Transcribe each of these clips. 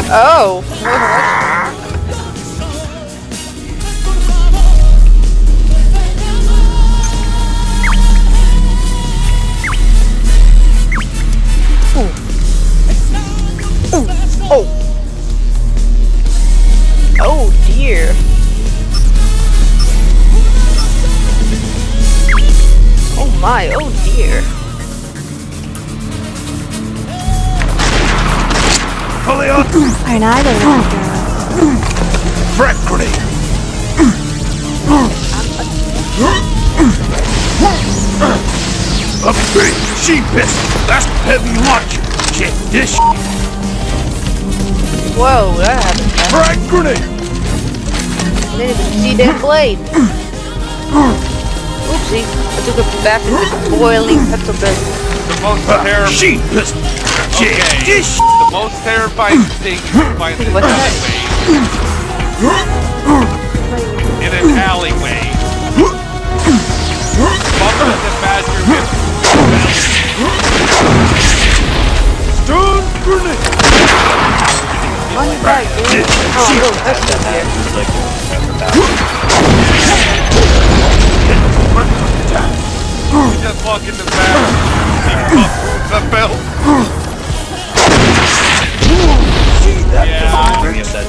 Oh. Oh. Oh dear. Oh my, oh dear. Fully up! Alright, now I don't know. Frag grenade! Upgrade! Sheep pistol! That's heavy launcher! Check this shit! Whoa, that happened fast. Frag grenade! I didn't even see that blade. Oopsie, I took it back into the boiling petrol. The most terrifying. Sheep pistol! Check Okay. this shit! The most terrifying thing you can find in an What's that? alleyway. In an alleyway. Bump in the bathroom. Stun grenade! Money back, dude. Oh, no, that's up here. You just walk in the bathroom. The belt. Yeah.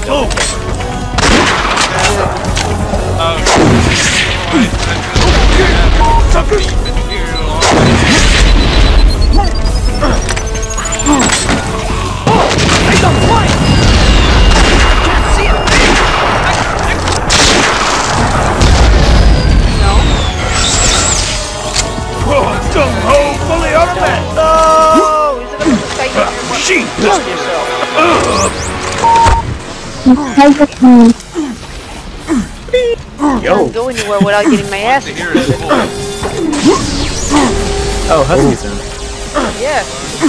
Gung-ho, fully automatic! Oh, is it a mistake? Sheep pistol! I can't go anywhere without getting my ass To hear his voice. Oh, Husky's in. Yeah.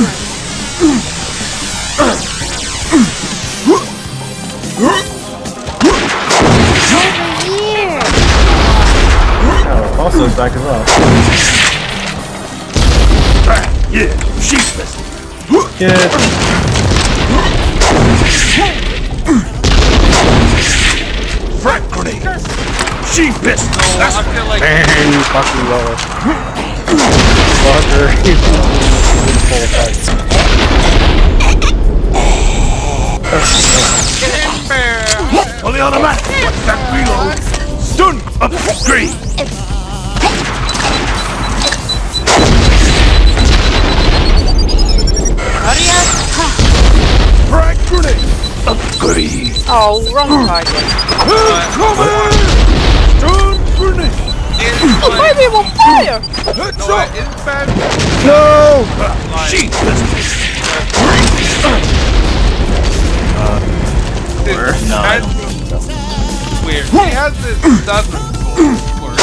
Over here. Oh, also is back as well. Yeah, sheep pistol! Good. Frag grenade! Sheep pistol! That's I feel like Man, you fucking lower. Fucker. get in there. fully automatic! What's that reload? Stun upgrade! Hurry up. Frag grenade! Upgrade! Oh, wrong target. Incoming! Stun grenade! Oh, baby, I'm on fire! Headshot! No! Sheep pistol! That's weird. He has this stuff for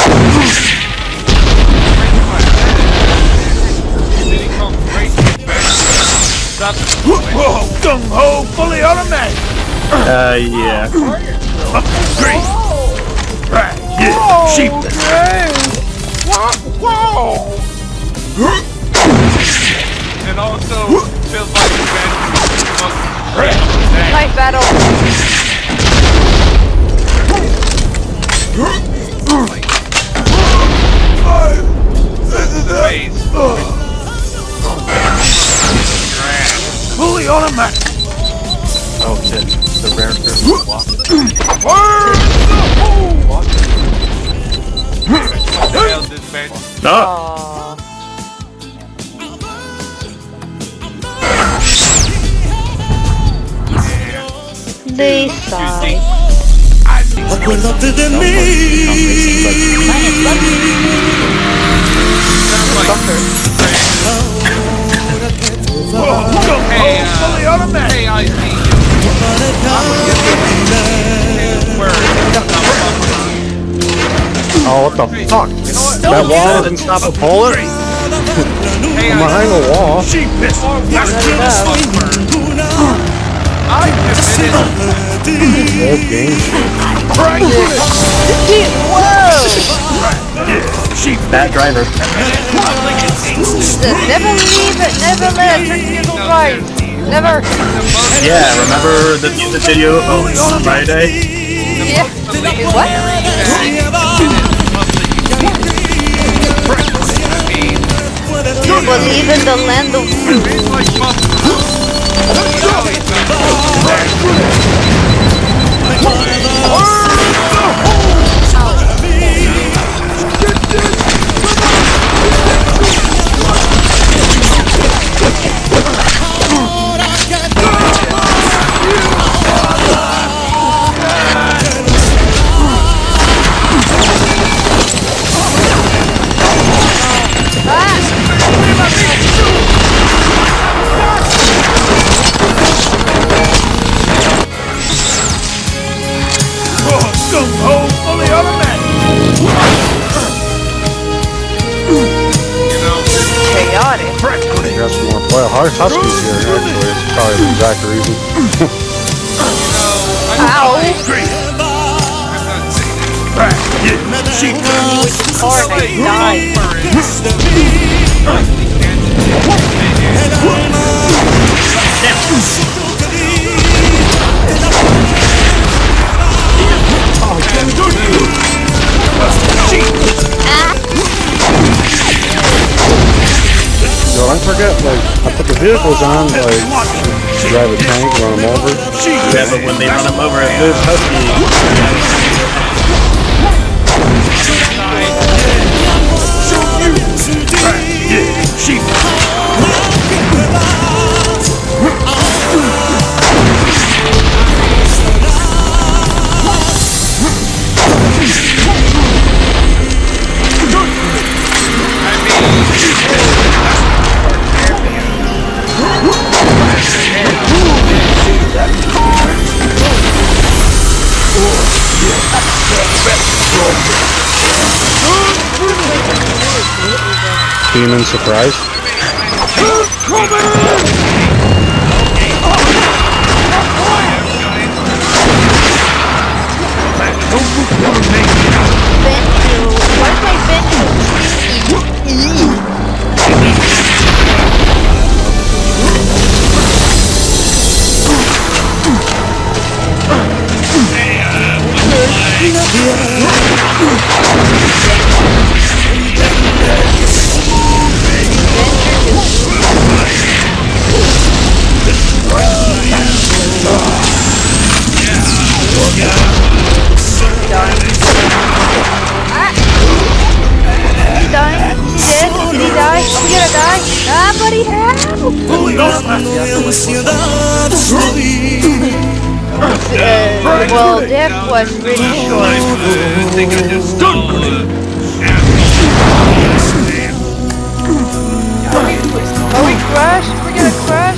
then he comes right back. Whoa! Gung-ho! Fully automatic! Yeah. Upgrade! Right, yeah! Sheep pistol! Whoa! And also feels like Knife battle. face. Fully automatic! Oh shit. The rare person walking. Nailed this man. Aww. They sigh. Acuérdate de mí. Hey, fully automatic. Hey, I see you. Oh, what the fuck? You know what? That wall didn't stop a bullet? Hey, I'm behind the wall. Sheep pistol! I committed. Old game shit. Frag grenade! Whoa! Yeah! Sheep That driver. Never leave it, never let it turn you to the right. Never. Yeah, remember the music video of Friday? Yeah. What? Believe in the land of Huskies here, actually. It's probably the exact reason. Ow! So don't forget, like, I put the vehicles on, like, drive a tank, run them over. Yeah, but when they run them over, it moves Husky. Demon surprise. Where's my Benju? Well, Death was really short. I think I just stun grenade. Are we crushed? We're gonna crush?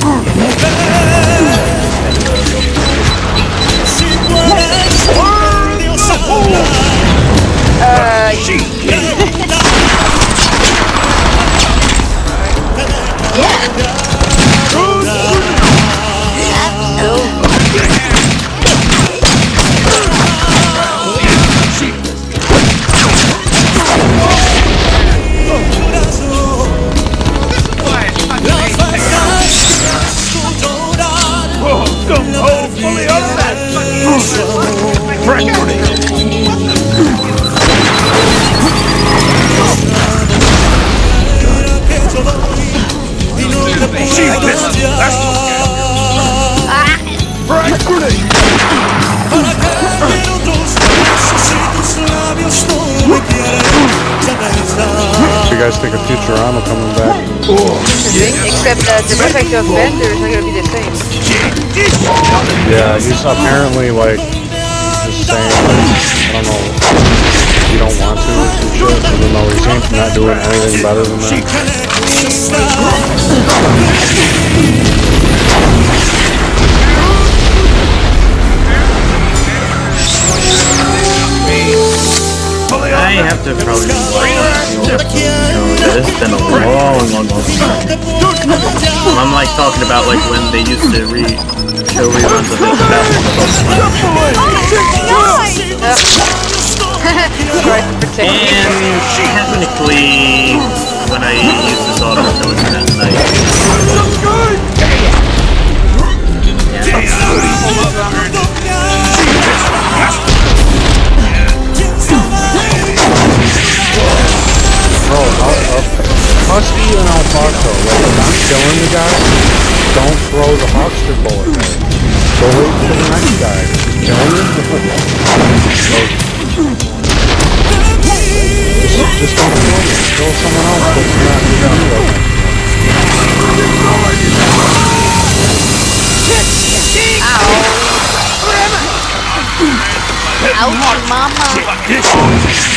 You guys think of Futurama coming back? Except that the effect of Bender is not gonna be the same. Yeah, he's apparently like just saying, like, I don't know, you don't want to and shit, even though he's not doing anything better than that. I have to probably it's been a long time. I'm like talking about like when they used to show reruns of it. And technically, when I used to saw it, it was that night. Ouch, mama.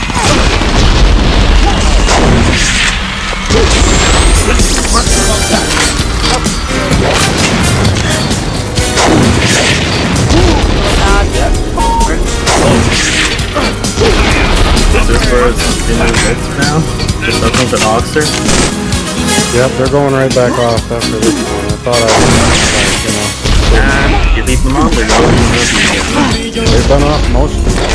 This bird's in the ropes now. Just opening the Oxer. Yep, they're going right back off after this one. I thought I was, like, you know. You leave them on, they're going. They've been off most of them.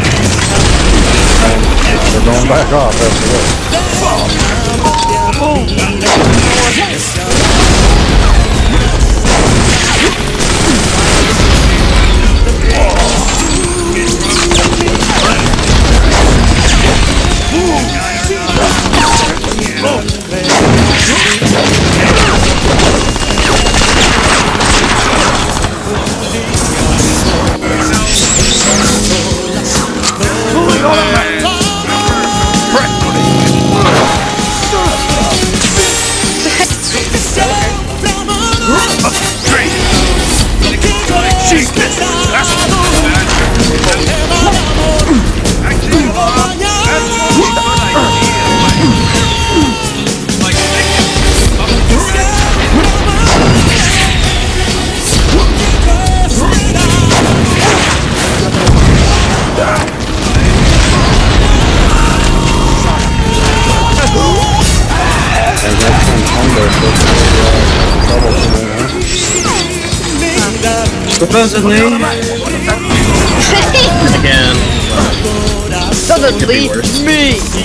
And they're going back off after this. Supposedly, again, Doesn't could be leave worse. me.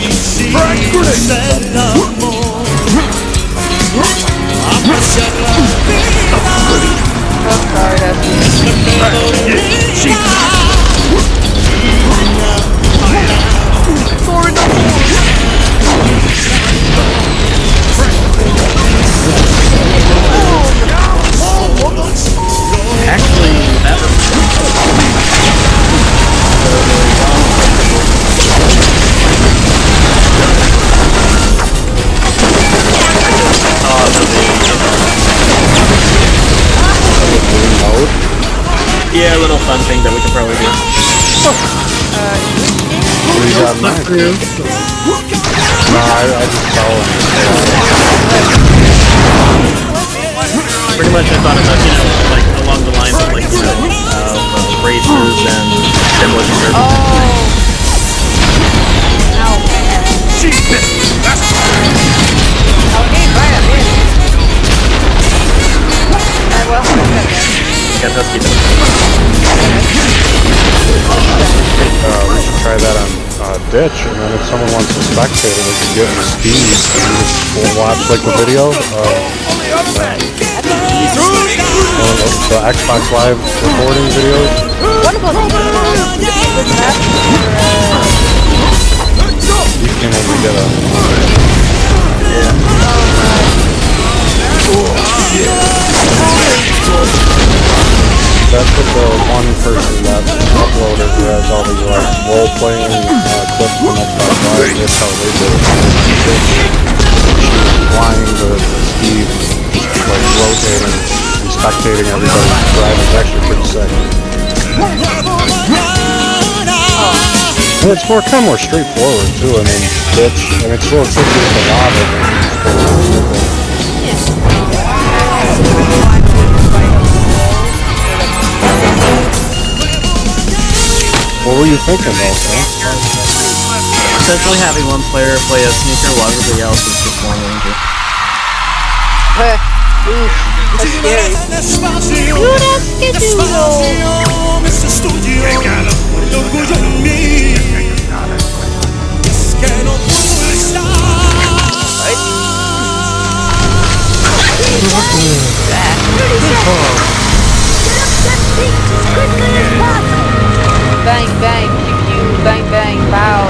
Actually, that was yeah, a little fun thing that we could probably do. No, I just followed him. Pretty much I thought about, you know, like along the lines of like, you know, races and demolition derby. Ow, man. Okay, right, I'm in. Well, Yeah, that's good. We should try that on Ditch, and then if someone wants to spectate it, we can get in speed and just watch like the video of the Xbox Live recording videos. wonderful. You can only get a that's what the one person that uploaded who has all these like role-playing clips from Xbox Live. That's how they did it. She's flying the speed, like rotating, and spectating everybody driving. It's actually pretty sick. And it's more kind of more straightforward too. I mean, it's still tricky with the lava. What were you thinking though, Sam? Essentially having one player play a sneaker while everybody else is just one ranger. Oof, that's scary. Bang, bang, pew, pew, bang, bang, pow.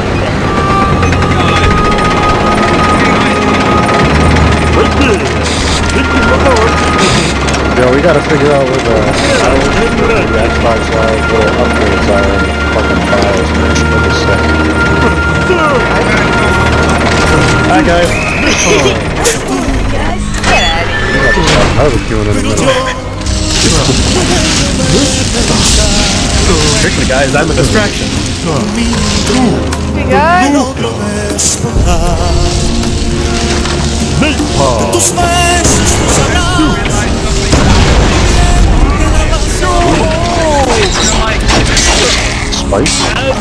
Yeah, we gotta figure out where the Xbox Live little upgrades are in fucking files, man. Look at that. Hi guys. Barbecuing in the middle. trick the guy is I'm a distraction. Hey guys! Spice?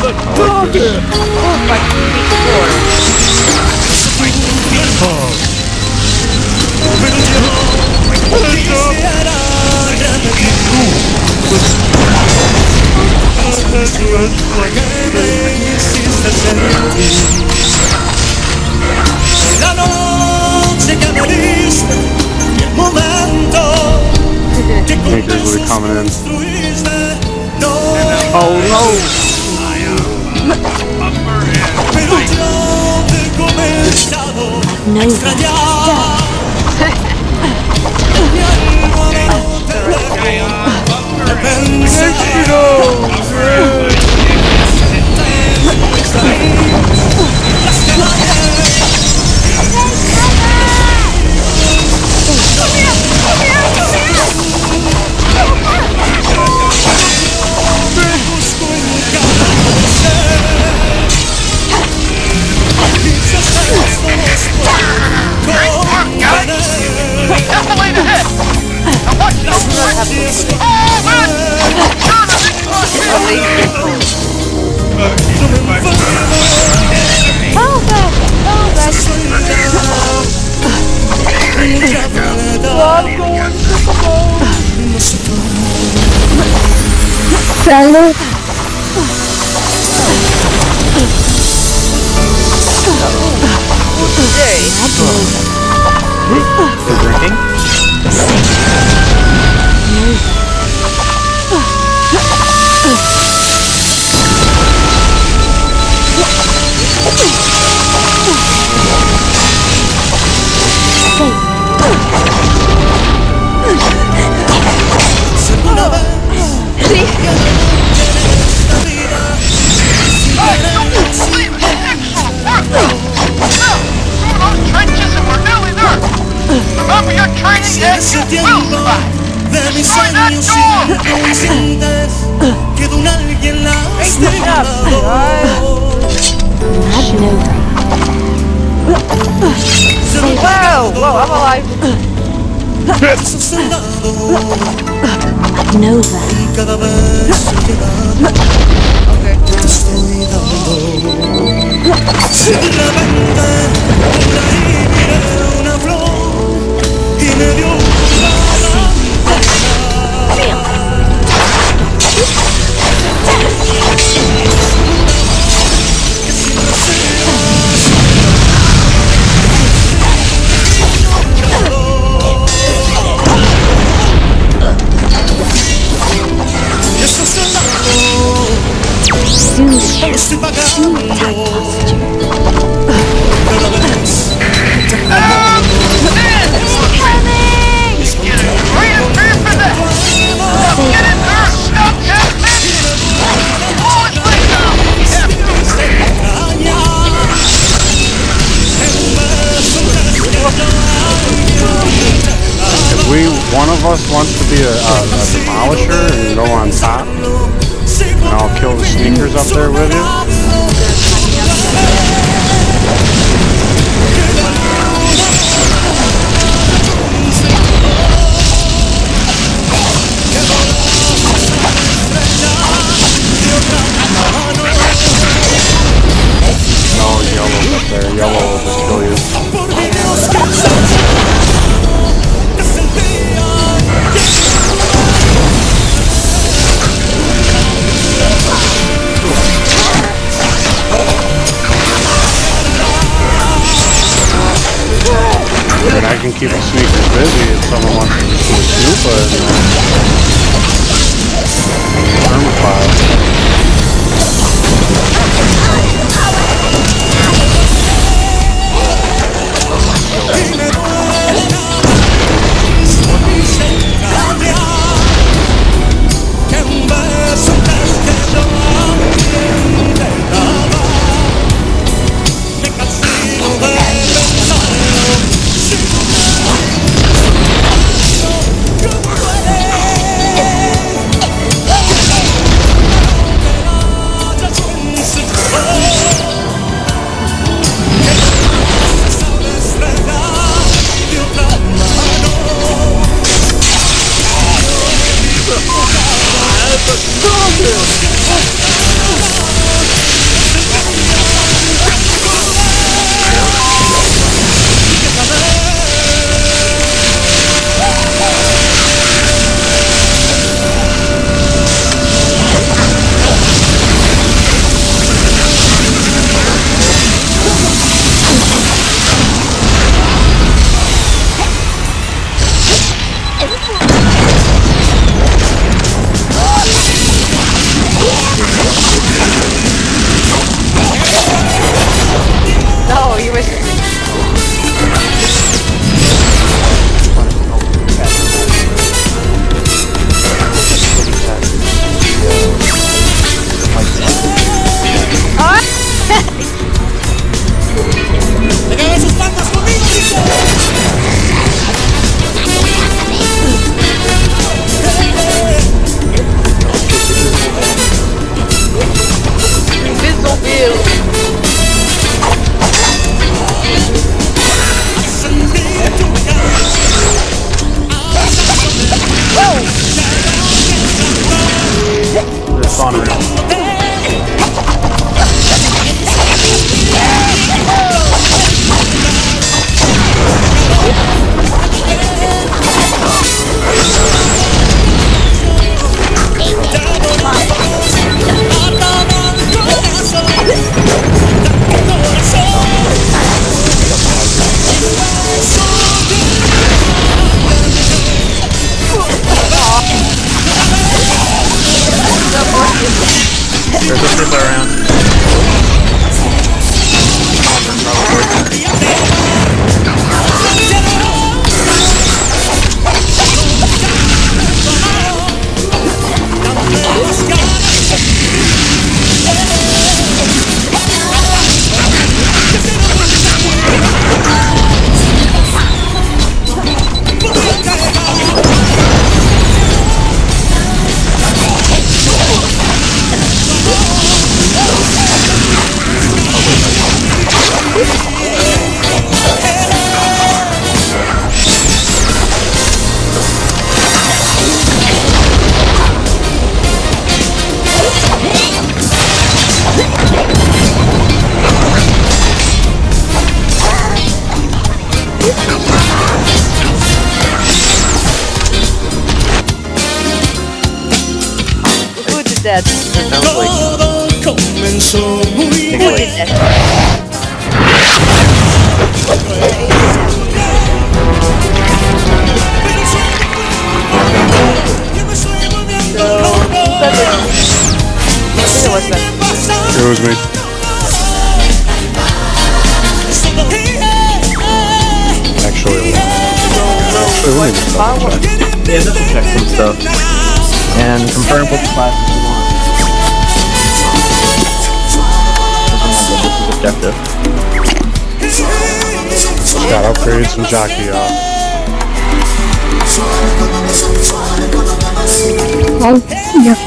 La noche que moriste, y el momento que Sneakers will be coming in. Oh no! Pero yo te he comenzado a extrañar. Mi alma no te dejo de pensar. Salud. You're drinking? Remember your training and you will survive. Destroy that door! Conscientes que de un alguien lastimado. Whoa! Whoa, I'm alive! Nova. Cada vez que Okay. te estoy dando. Si de repente por ahí miré una flor y me dio estoy pagando cada vez te enamoro. Get it! Great and fair for that! Get in there! Stop that man! Oh, it's like If one of us wants to be a demolisher and go on top, and I'll kill the sneakers up there with you. No, yellow's up there. Yellow will just kill you. I mean, I can keep the sneakers busy if someone wants to do a Snoopa and thermopile. spawn around. There's a people around. Dead. Todo comenzó muy Who bien. did that? It was me. Actually, let me just double check. Yeah, just to check some stuff. And confirm what the classes you want. This is objective. Got upgrades some jockey off. Oh, yeah.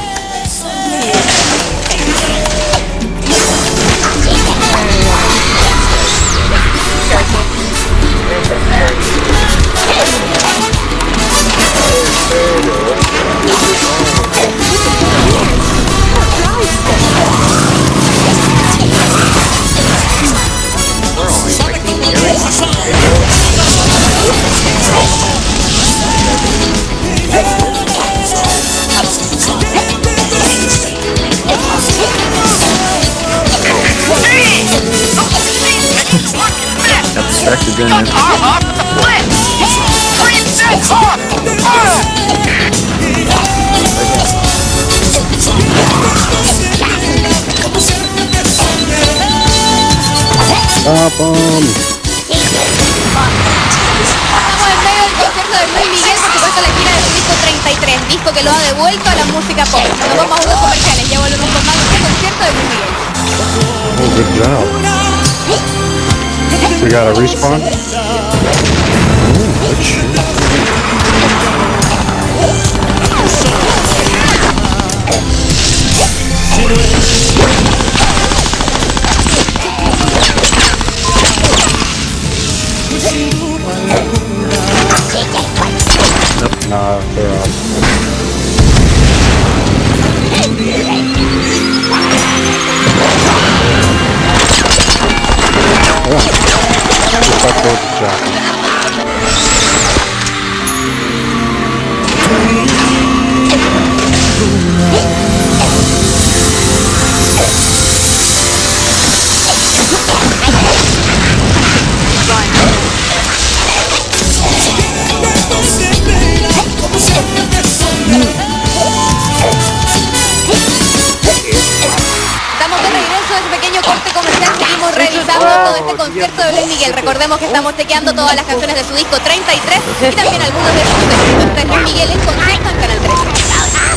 Got distracted, didn't you? Off with the flip! Princess Hawk! Stop 'em. Estamos en medio del concierto de Luis Miguel, por supuesto la gira de su disco 33, disco que lo ha devuelto a la música pop. Nos vamos a unos comerciales, ya volvemos con más de este concierto de Luis Miguel. Oh, good job. We got a respawn. Good shit. Nah, they're up. Just up towards the jockey. Estamos de regreso de ese pequeño corte comercial, seguimos revisando todo este concierto de Luis Miguel. Recordemos que estamos chequeando todas las canciones de su disco 33 y también algunos de sus éxitos. Este es Luis Miguel en concierto en Canal 13.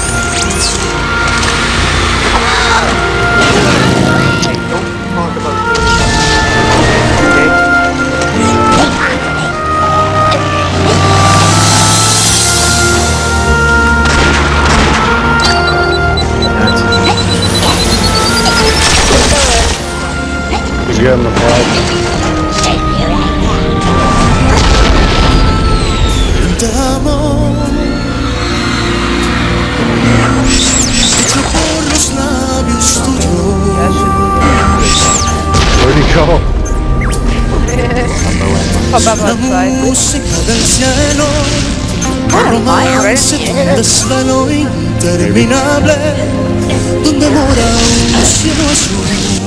He's getting the flag. pop up La outside. música del cielo, Mine, right? romance, un desvelo interminable, donde mora un cielo azul.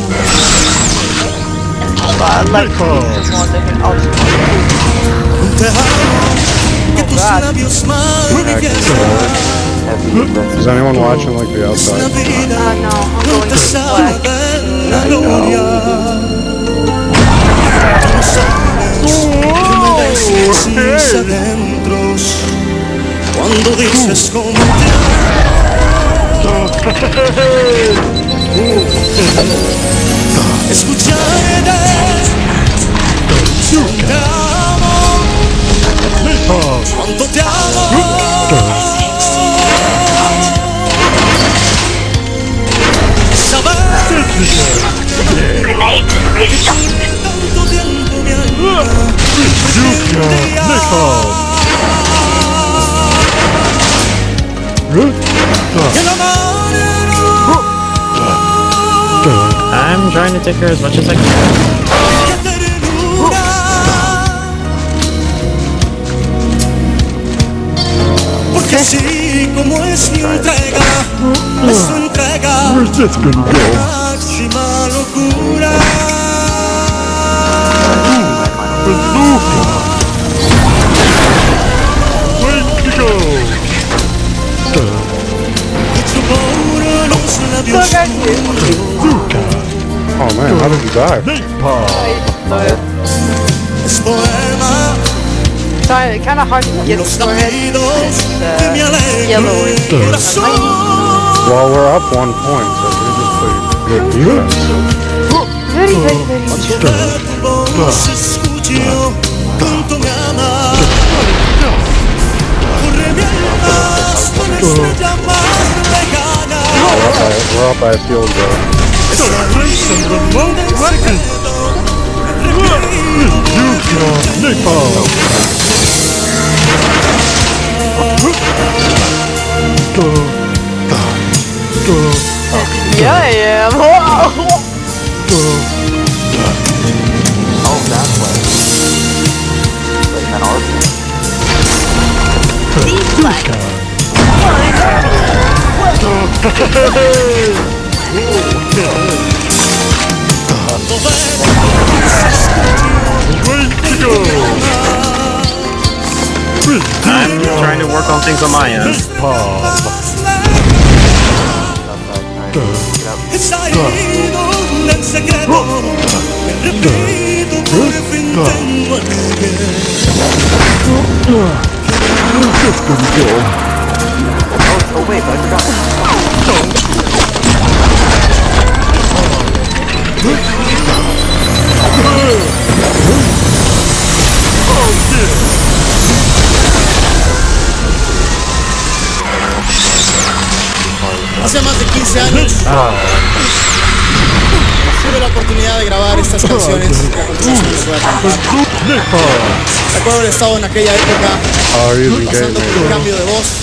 I'd like to just want different options. Un tejado que tus God. labios manifiestan. Is anyone watching like the outside? La vida No, I'm no going te to sabe black. de la gloria. No sabes que me dejes mis adentros cuando dices como te amo. Escucharé te amo, cuánto te amo. Saber tanto tiempo mi alma y el amor I'm trying to take her as much as I can. que ternura. Porque así como es mi entrega, es tu entrega, máxima locura. Y tu amor los labios Look at you. Oh man, how did you die? es poema, Kind of hard to get los the forehead. latidos que me Yellow alegran is el corazón. Well, we're up 1 point, so we just played good defense. Very, very, very. Tu voz escucho, tanto me amas. Corre mi alma hasta la estrella más lejana. We're up by a field goal. Esa risa del secreto, Yeah, I am. I'm trying to work on things on my end. es ahí donde el secreto me repito, por fin tengo el Oh wait, I forgot. Hace más de 15 años tuve la oportunidad de grabar estas canciones que a continuación les voy a cantar. Recuerdo haber estado en aquella época Oh, you're using game, pasando por un man. cambio de voz.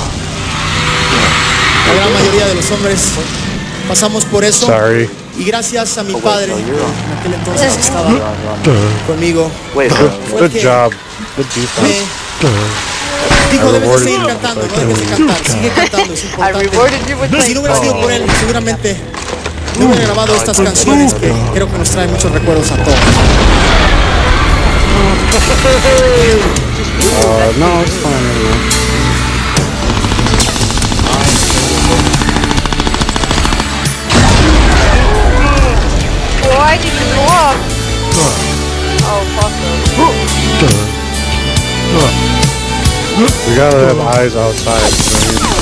La gran mayoría de los hombres pasamos por eso. Sorry. Y gracias a mi padre, en aquel entonces estaba conmigo, Good job. Good defense. dijo, debes de seguir cantando, no debes de cantar, sigue cantando, es I importante. rewarded you with Si no hubiera sido por él, seguramente no hubiera grabado estas canciones que creo que nos traen muchos recuerdos a todos. No, it's fine. Everyone. Why did you go up? Oh, fuck those. We gotta have eyes outside. So we need to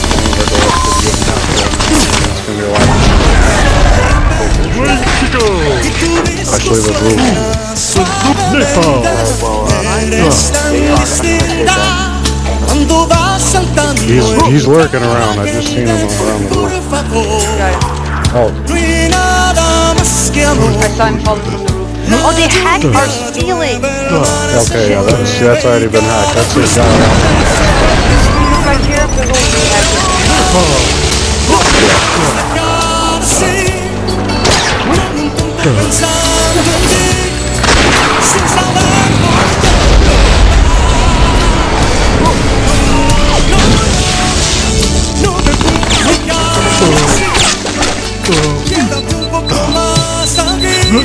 it's gonna be a lot. Especially the roof. He's lurking around. I just seen him around the roof. Oh, I saw him falling from the roof. Oh, they hacked our ceiling! okay, yeah, that's already been hacked. That's his guy. My character only hacked Quédate un poco más aquí.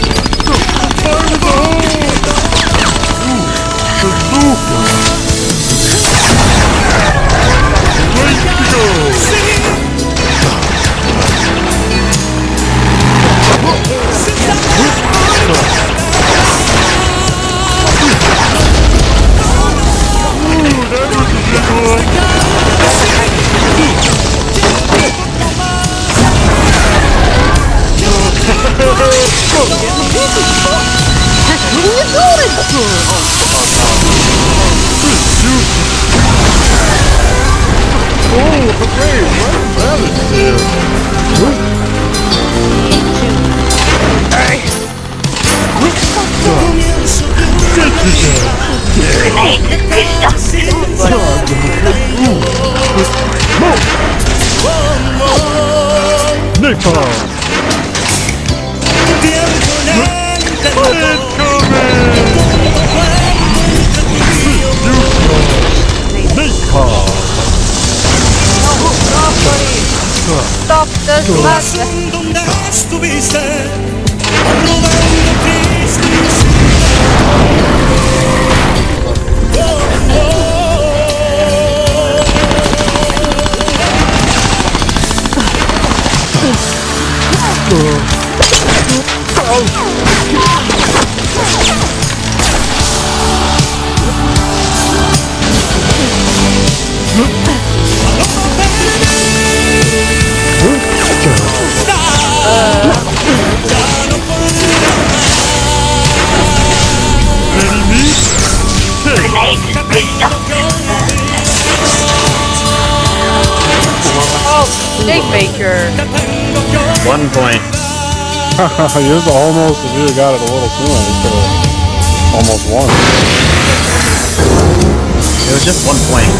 Stop the slap. ¿Dónde estuviste? Robando tristes. Snake Baker. 1 point. Yours almost, if you would have got it a little sooner, you could have almost won. It was just 1 point.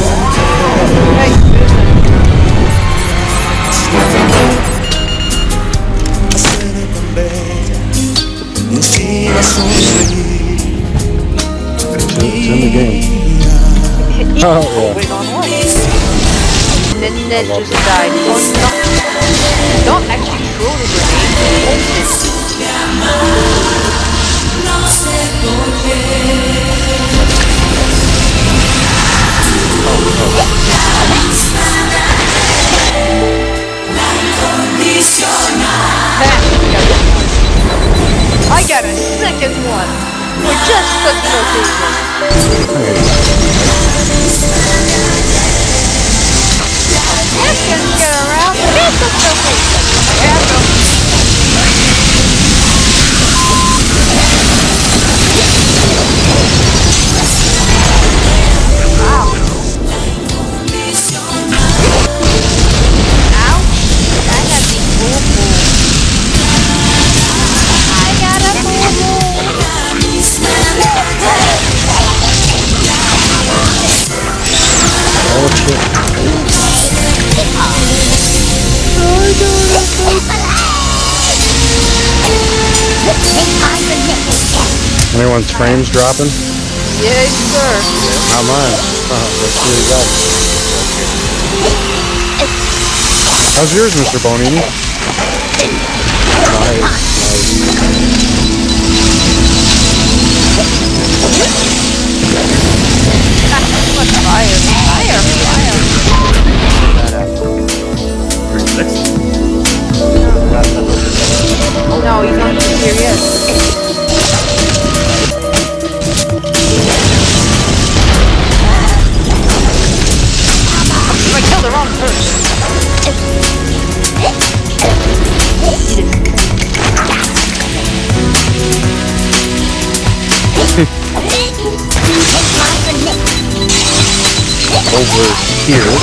It's in the game. Oh, yeah. Wait on what? And then just died. Oh, no. Don't actually throw the grenade. I got a second one. We're just stuck in rotation. Let's get around. Just stuck in rotation. Yeah, bro. Wow. Ouch. I got the boo-boo. I got a boo-boo. Oh, shit. Anyone's frames dropping? Yes, sir. Not mine. Let's see what you got. How's yours, Mr. Bonini? No, he's not here yet. I killed the wrong person. Over here.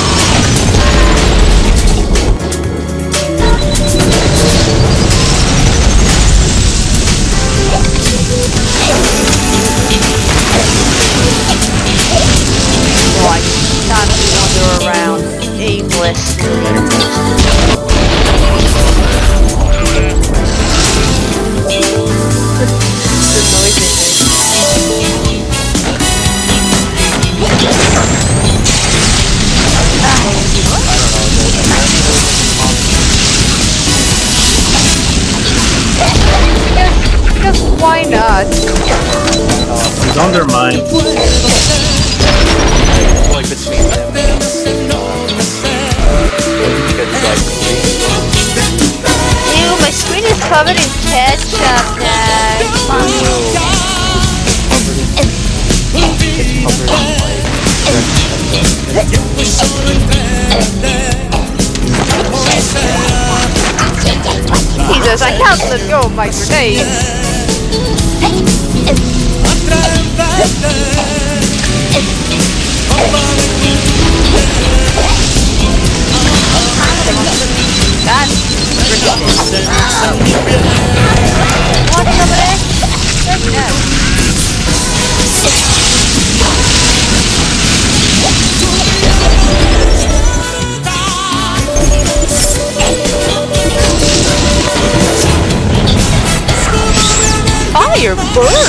Like, time to wander around, aimless. The noise on their mind. Like between them. Ew, my screen is covered in ketchup, Dad. Jesus, I can't let go of my grenade. God. What's over there? Fire bird.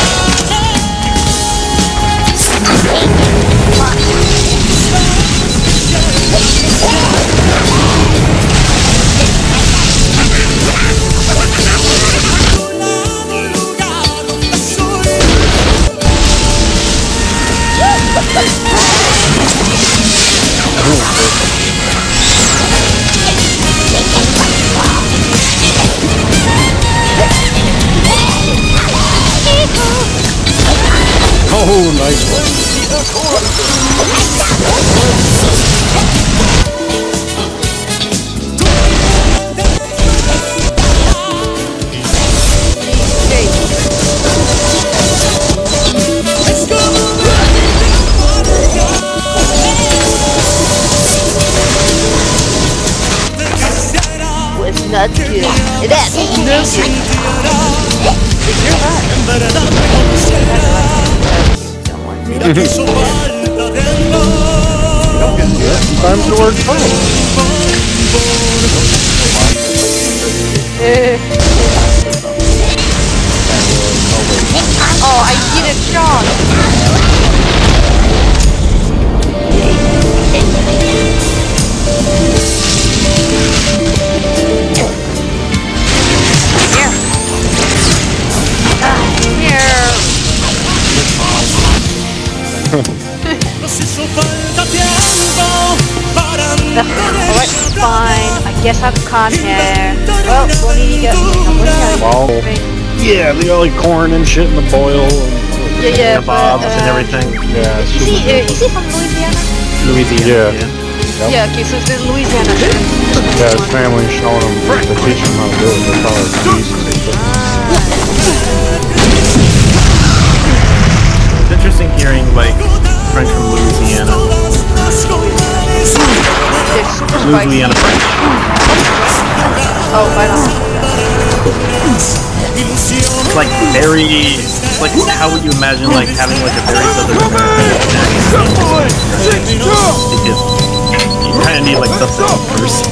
Oh, nice one. Was not good. That's Time to work fine. Oh, I get a shot. Alright, fine. I guess I'm con here. Well, what do you get? Well, yeah, they got like corn and shit in the boil. And, Yeah, Kebabs and everything. yeah, Is he from Louisiana? Louisiana. Yeah. Yeah, okay, so it's the Louisiana. Yeah, his family's showing him, they're teaching him how to do it. They're probably decent. It's interesting hearing like French from Louisiana. They're super spicy. Louisiana French. Oh, right on. It's like very, like how would you imagine like having like a very Southern American accent? Because you kind of need like something first.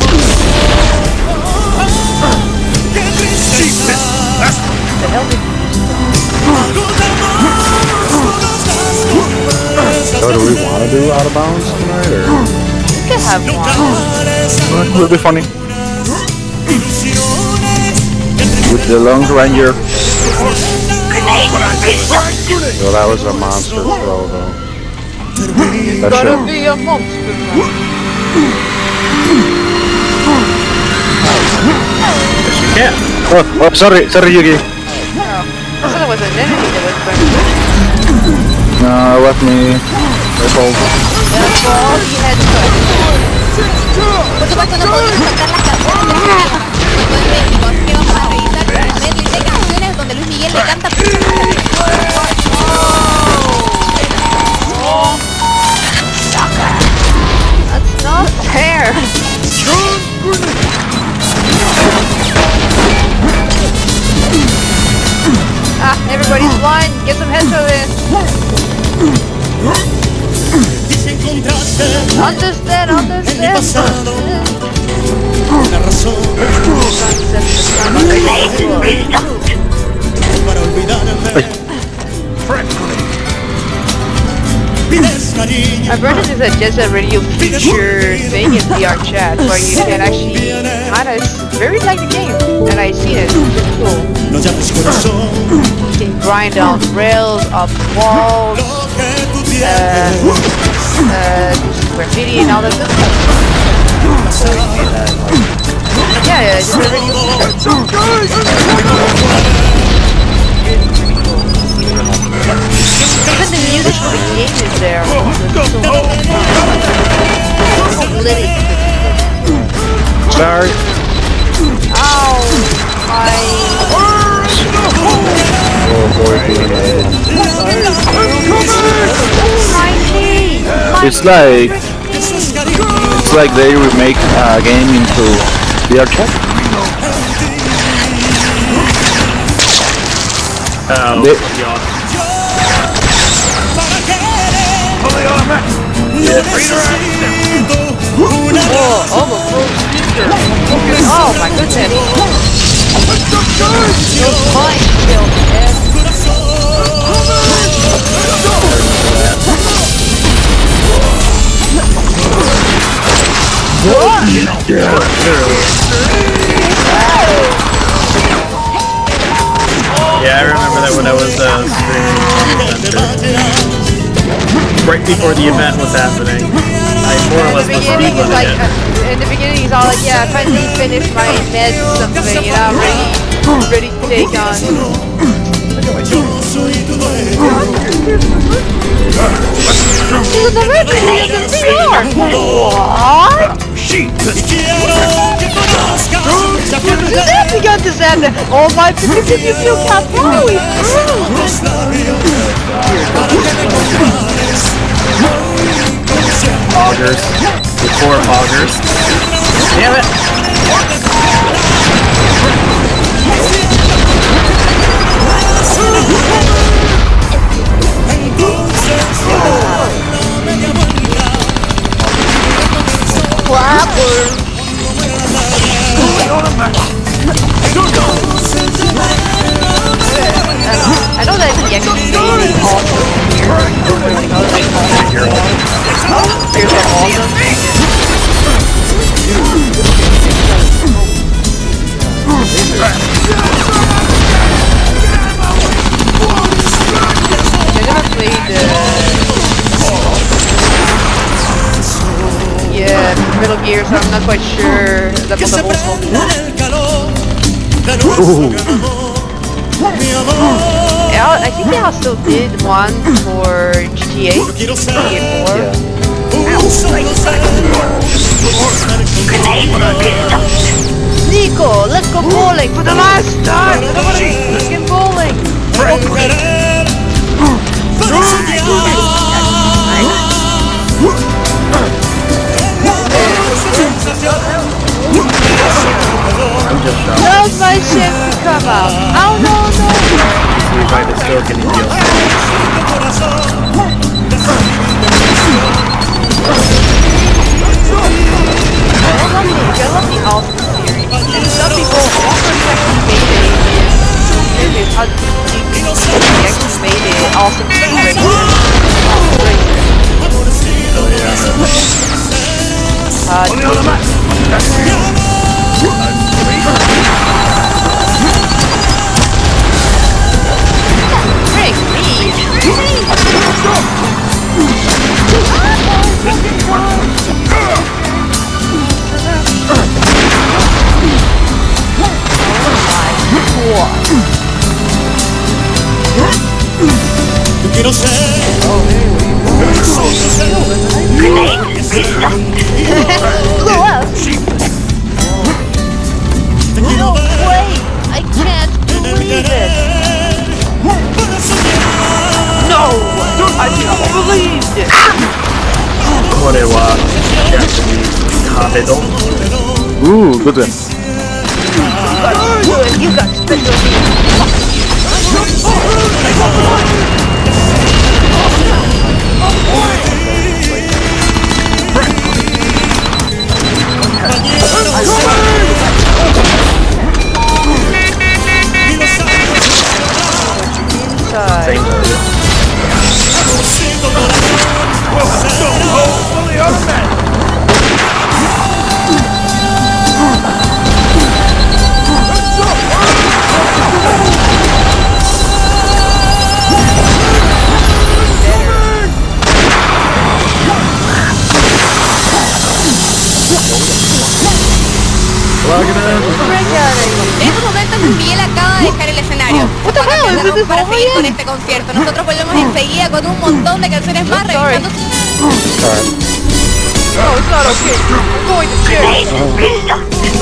So do we want to do Out of Bounds tonight, or? You could have one. It'll be funny. With the Lone Ranger. Well, that was a monster throw, though. That Gotta shit. be a monster. Yes, you can. Oh, sorry, Yugi. I thought it was an enemy that was burning. No, left me. Rippled. That's all he had to Por supuesto no podemos tocar las canciones de México, así que vamos a revisar un medley de canciones donde Luis Miguel le canta. That's not fair. Everybody's blind. Get some heads of it. Understand. I brought this as a Jet Set Radio feature thing in VR chat where you can actually kinda, it's very like the game, and I see it. It's cool. No llames corazón, You can grind down rails, up walls, lo que tú tienes. graffiti and all that good stuff. Yeah, just everything. Even the music for the game is there. Sorry. Ow! Oh boy, doing that My knee! It's like they remake a game into VR chat. Oh, They- yeah. Oh, the full speaker. Oh my goodness. Those mine kills, man. Yeah, I remember that when I was streaming right before the event was happening. I more or less was speedrunning it. In the beginning, he's all like, yeah, I finally finished my meds or something, you know, ready to take on. He's a VR. What? You got this and all my you can't follow it. Augers. The 4 augers. Damn it! I know that he actually made it also here's the awesome. I never played yeah, Metal Gear, so I'm not quite sure about the whole yeah, I think they also did one for GTA 4. Nico, let's go bowling for the last time! I don't want to be fucking bowling! I'm just shocked. How's my ship to come out? Oh no, no! We might have still getting deals. I love the awesome theory. And some people also actually made it how they actually made it awesome theory. Quiero ser No way! I can't believe it! No! I can't believe it! これは壁ドン。 Ooh, good one. You got special Same. En estos momentos Luis Miguel acaba de dejar el escenario. Para seguir con este concierto. Nosotros volvemos enseguida con un montón de canciones más revisando. No, it's not okay. I'm going to jail.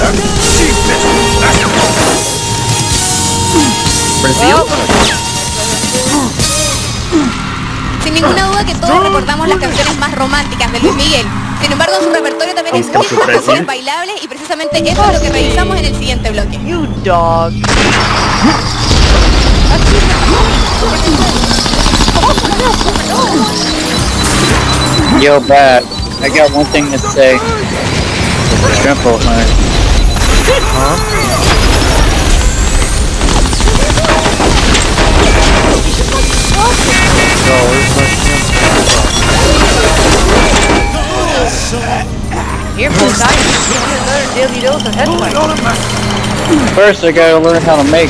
Sin ninguna duda que todos recordamos las canciones más románticas de Luis Miguel. Sin embargo, su repertorio también es muchas canciones bailables y precisamente eso es lo que revisamos en el siguiente bloque. You dog. Yo, Bat, I got one thing to say. Simple, man. Here for the time. Another daily dose of headlights. First, I gotta learn how to make.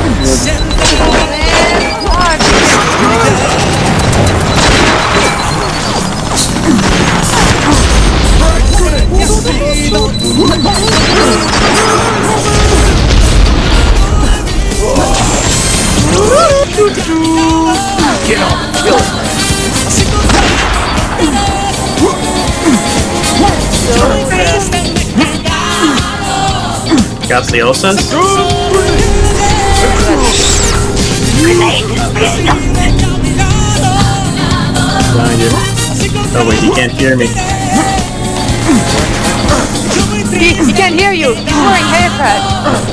Get on, kill it. Gaseosas? Oh wait, he can't hear me. He can't hear you. He's wearing haircut.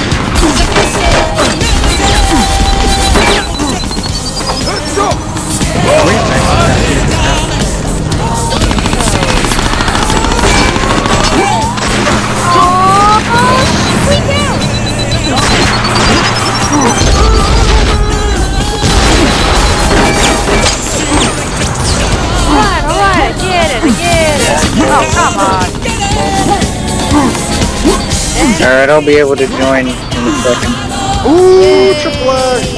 Alright, I get it. Oh, come on. Alright, I'll be able to join in a second. Ooh, triple X!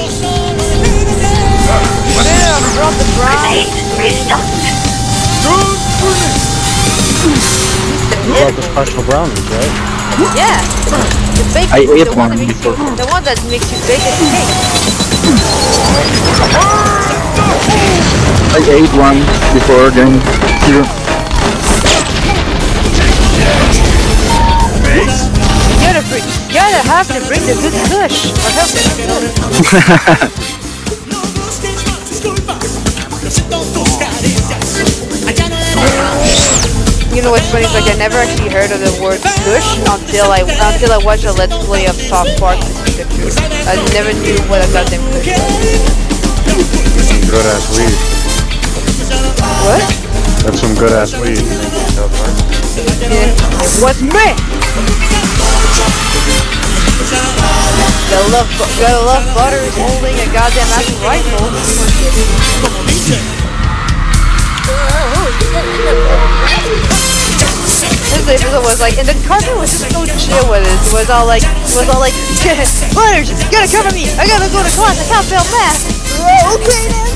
Drop the ground. You like the special brownies, right? Yeah. The bacon, I ate the one that makes before. You, the one that makes you bake and cake. I ate one before then. Here. You gotta have to bring the good kush or help it. You know what's funny is like I never actually heard of the word kush until I watched a Let's Play of South Park with Pikachu. I never knew what a goddamn kush was. Some good ass weed. What? That's some good ass weed. Yeah. What's me? Gotta love Butters holding a goddamn massive rifle. This episode was like, and the Carter was just so chill with it. It was all like, Butters, you gotta cover me. I gotta go to class. I can't fail math. Okay then.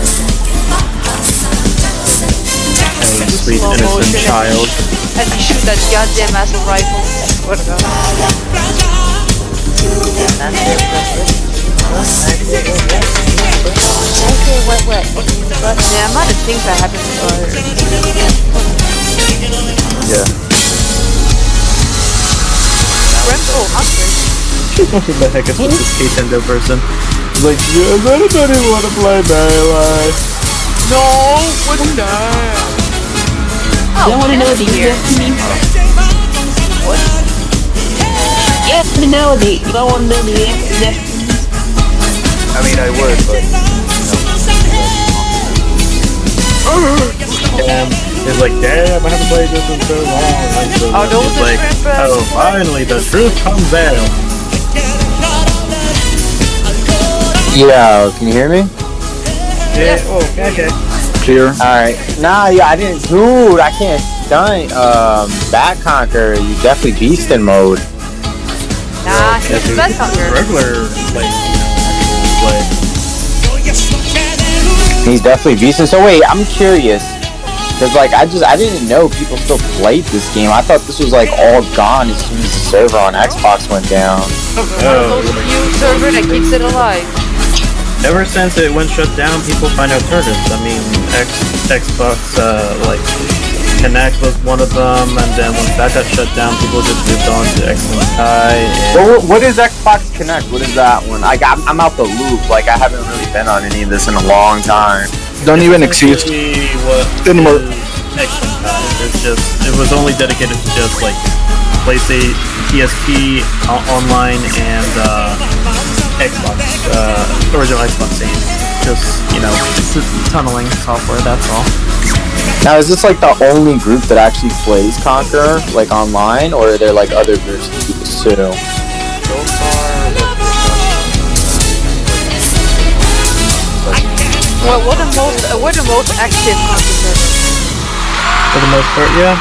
Sweet innocent child. As he shoot that goddamn massive rifle. What about? The amount of things that happen to Butters. Yeah. Remco hungry. What the heck is with this Nintendo person? He's like, does anybody want to play Melee? No, what's that? Oh, I want to know the here. What? Yes, melody. You don't want to know the I mean, I would, but. He's like, damn, I haven't played this in so long. Oh, don't he's like, oh, finally, the truth comes out. Yeah, can you hear me? Yeah, oh, okay. Clear. Alright. Nah, yeah, I didn't. Dude, I can't stunt. Bat Conquer, you definitely beast in mode. Nah, he's the best hunter. Regular, like, play. He's definitely beasting. So wait, I'm curious. Because like I didn't know people still played this game. I thought this was like all gone as soon as the server on Xbox went down. Those new server that keeps it alive. Ever since it went shut down, people find alternatives. I mean, Xbox like Kinect was one of them, and then once that got shut down, people just moved on to Excellent Kai. Well, what is Xbox Kinect? What is that one? Like I'm out the loop. Like I haven't really been on any of this in a long time. Don't even excuse. What Cinema. Excellent Kai. It's just it was only dedicated to just like PlayStation, PSP online, and Xbox, original Xbox game. Just, you know, it's tunneling software, that's all. Now, is this like the only group that actually plays Conqueror, like online, or are there like other groups that do this too? So far, Well, we're the most active Conqueror server. for the most part, yeah.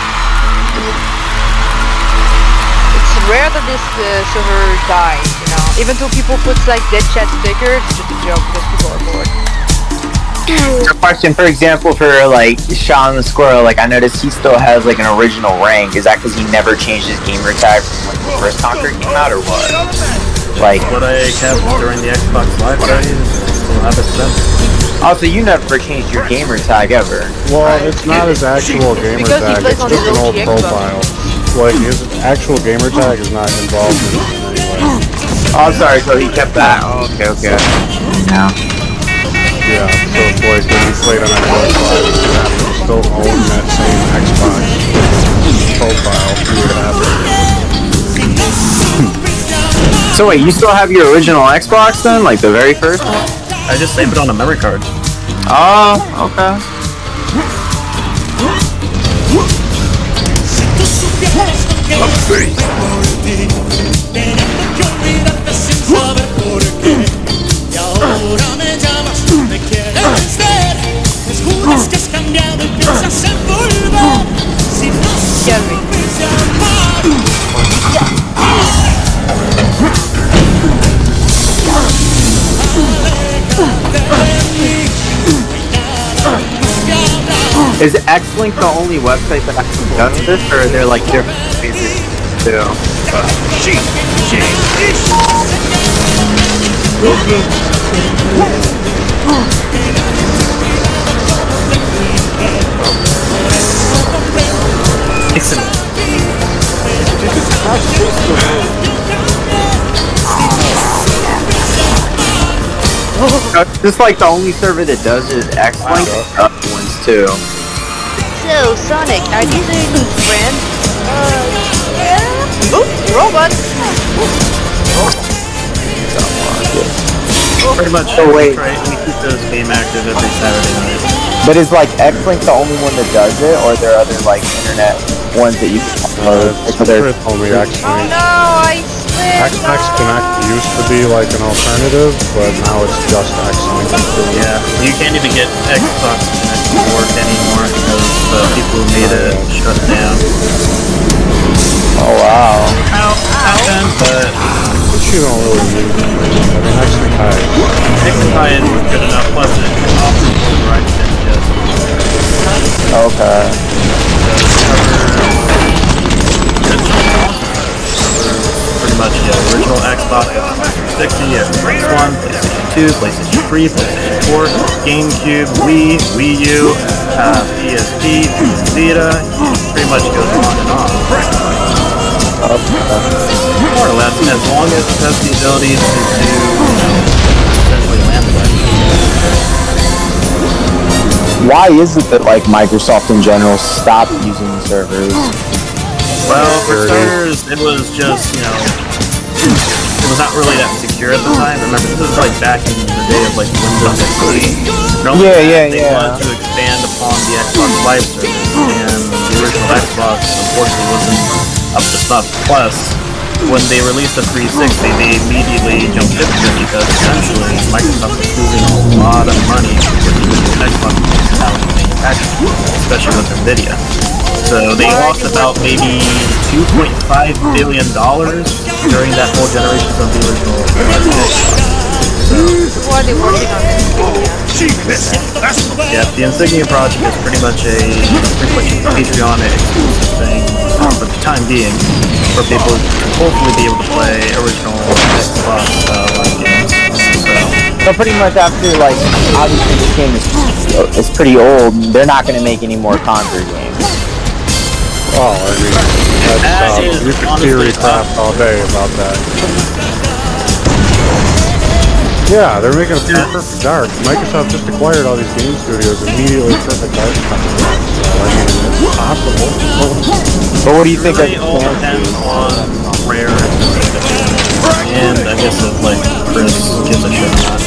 It's rare that this server dies, you know. Even though people put like dead chat stickers, it's just a joke because people are bored. A question, for example, for like Sean the Squirrel, like I noticed he still has like an original rank. Is that because he never changed his gamer tag from when the first Conqueror came out, or what? Like what I kept during the Xbox Live party, still have it since. Also, you never changed your gamer tag ever. Well, it's not his actual gamer Because he tag, plays it's on just his an old OG Xbox. profile. Like, his actual gamer tag is not involved in it in any way. Oh, I'm sorry, so he kept that. Oh, okay. Yeah. Yeah, so it's like when you played on Xbox Live, you have to still own that same Xbox profile. You would have it. So wait, you still have your original Xbox then? Like the very first one? I just saved it on a memory card. Oh, okay. Is Xlink the only website that actually does this, or are there like different spaces too? Excellent. Is this like the only server that does it? Xlink, other ones too. So, Sonic, are these your new friends? Yeah. Oops, robot! Pretty much. Oh, wait. Right, we keep this game active every Saturday night. But is like Xlink the only one that does it, or are there other like internet ones that you can upload? Like, Secret only Oh actually. no, I slipped! Xbox Connect used to be like an alternative, but now it's just Xlink. Yeah, you can't even get Xbox Connect to work anymore because the people who made it shut down. Oh wow. Happened, but Which you don't really need. I mean, Xlink has. Xlink was good enough. Plus, it offers the rights and just Okay. pretty much original Xbox, 360, Xbox One, PlayStation 2, PlayStation 3, PlayStation 4, GameCube, Wii, Wii U, PSP, Vita. Pretty much goes on and on. More or less, as long as it has the ability to do, essentially land-play. Why is it that like Microsoft in general stopped using servers? Well, for starters, it was just, it was not really that secure at the time. Remember, this was like back in the day of like Windows XP. They wanted to expand upon the Xbox Live service, and the original Xbox, unfortunately, wasn't up to snuff. Plus, when they released the 360, they immediately jumped into it because essentially Microsoft was losing a lot of money with the Xbox manufacturing, especially with NVIDIA. So they lost about maybe $2.5 billion during that whole generation from the original Xbox. What are they working on this? Yeah, the Insignia project is pretty much a Patreon exclusive thing for the time being, for people to hopefully be able to play original Xbox games. So pretty much after, like, obviously this game is pretty old, they're not going to make any more Conquer games. Oh, I mean, that's, you could theory craft all day about that. Yeah, they're making a Perfect Dark. Microsoft just acquired all these game studios immediately. Perfect Dark coming out. So, I mean, it's possible. But what do you think of It all depends on rare and I guess if, like, Chris gives a shit or not.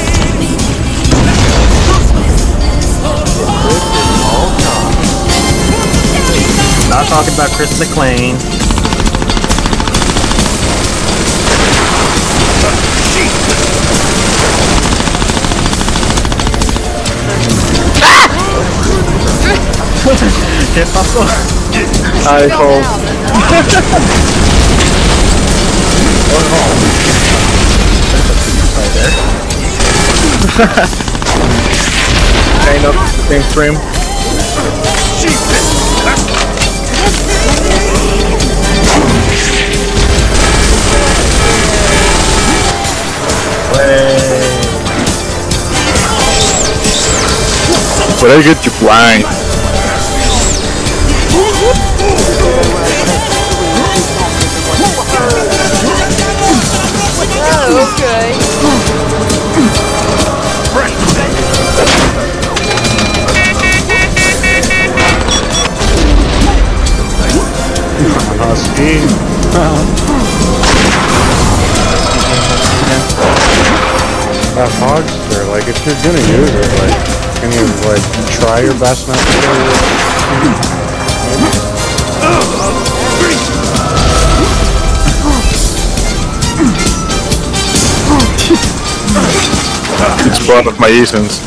Not talking about Chris McClane. ¿Qué pasó? Ay, Cole. Oh no. Right there. Kind of the same frame. But I get you blind. Oh, okay. Speed. That Hogster, like, if you're gonna use it, like, can you, like, try your best not to kill your... It's one of my Ethan's.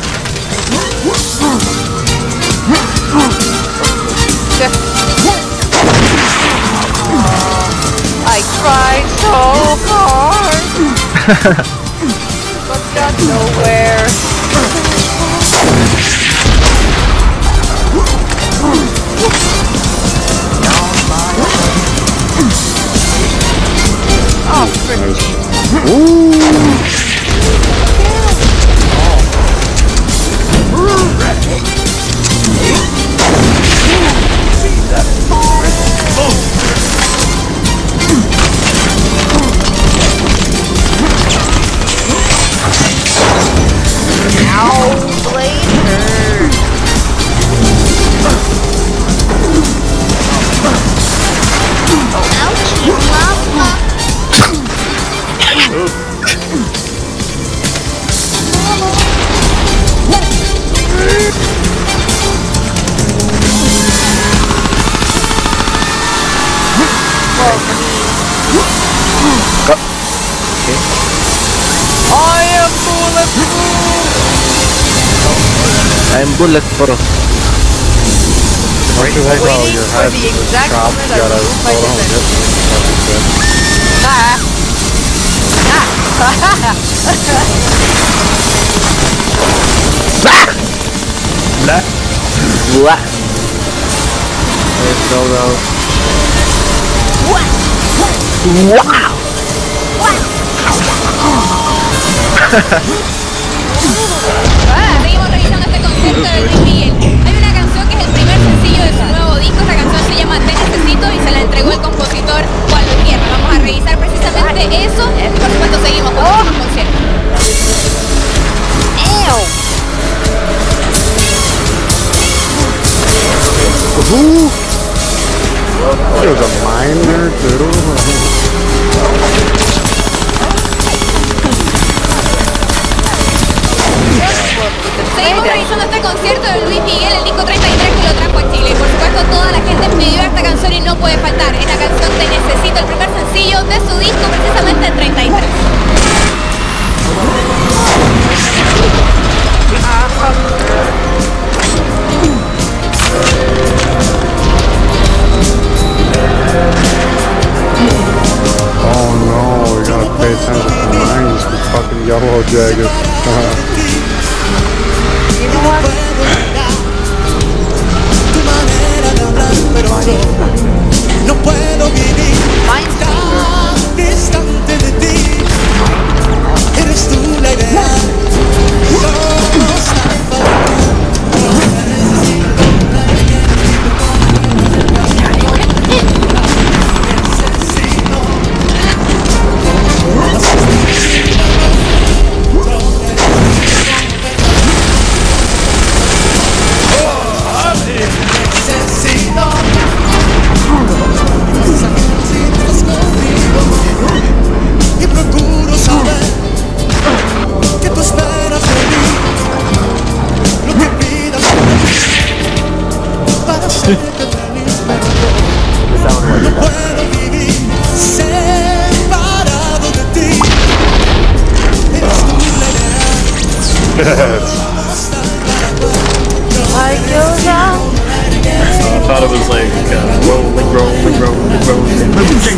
I tried so hard, but got nowhere. Oh, frick. I'm bulletproof. Don't you like how your head is chopped? You gotta slow down and hit me. There's no doubt. Seguimos revisando este concierto de Luis Miguel. Hay una canción que es el primer sencillo de su nuevo disco. Esta canción se llama Te Necesito y se la entregó el compositor Juan Luis Guerra. Vamos a revisar precisamente eso y por supuesto seguimos con el concierto. There's a mine there too. Seguimos revisando este concierto de Luis Miguel, el disco 33 que lo trajo a Chile. Por supuesto, toda la gente pidió esta canción y no puede faltar. Esta canción Te Necesito, el primer sencillo de su disco, precisamente el 33. Oh no, we gotta pay attention to the mines. fucking yellow jagged. You know what? No puedo vivir tan distante de ti. Eres tú la idea. Somos tan y procuro saber que tú esperas de mí lo que pidas para hacerte feliz. No puedo vivir separado de ti. Eres tú la idea. I go down. I thought it was like rolling.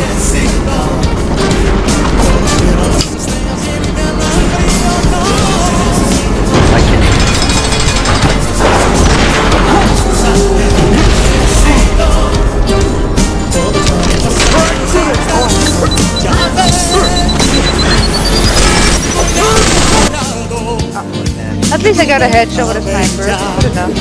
At least I got a headshot with a sniper. That's good enough.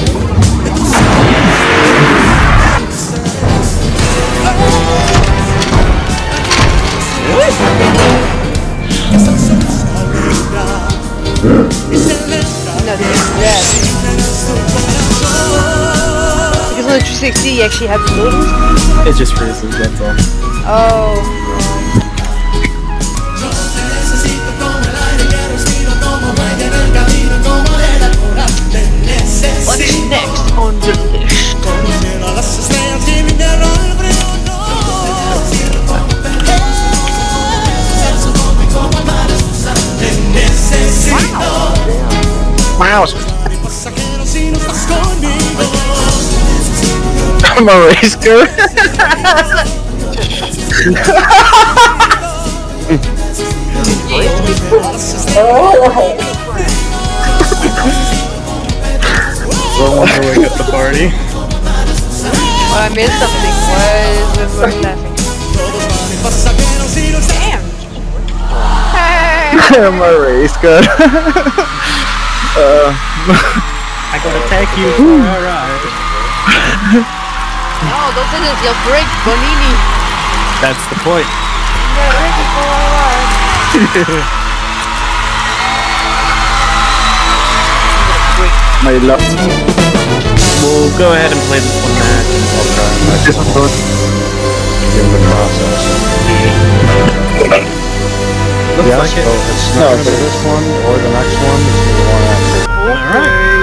Because on the 360 you actually have the loading screen? It just freezes, that's all. Oh. What's next on the list? Wow. I'm a race car. Someone doing at the party. Oh, I missed something. Why is everyone laughing? Damn! I'm a race car. I gotta take you for a ride. No, don't say this. You'll break Bonini. That's the point. You're ready for a ride. My love. We'll go ahead and play this one match. Okay, next one. In the process. Looks Yes, like it. so it's not gonna be this one or the next one, it's the one after. Alright.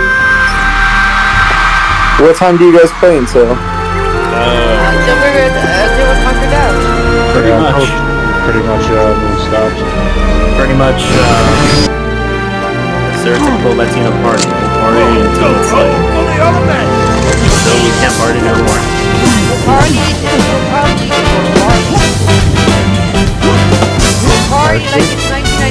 What time do you guys play until? Until we're conquered out. Pretty much. Pretty much, no stops. Pretty much, stereotypical Latino party. Party until it's like, until we can't party no more. Party like it's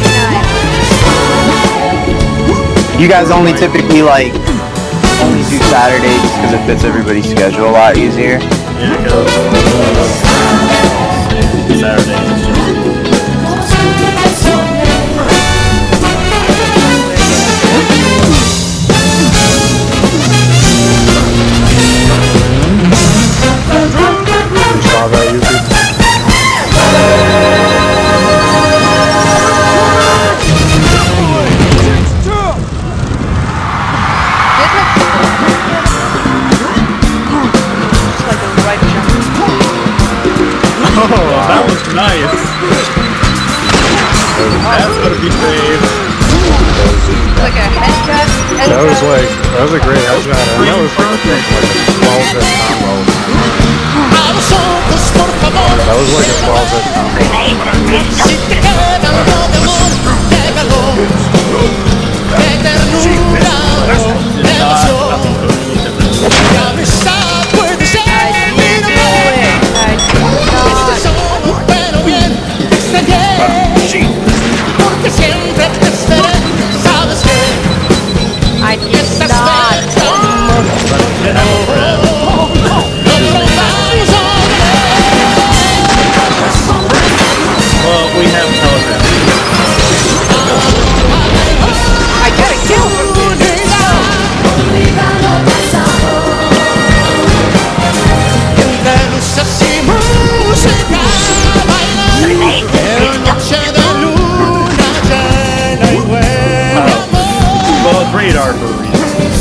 1999. You guys only typically like only do Saturday just because it fits everybody's schedule a lot easier. Yeah, because Saturdays is just... You saw that, YouTube? Oh, that was nice. That's gonna be brave. Like a headshot. That was a great headshot. And that was like a 12-hit combo. That was like a 12-hit Porque siempre we have Telegram. I gotta kill him. Well, it's radar for a reason.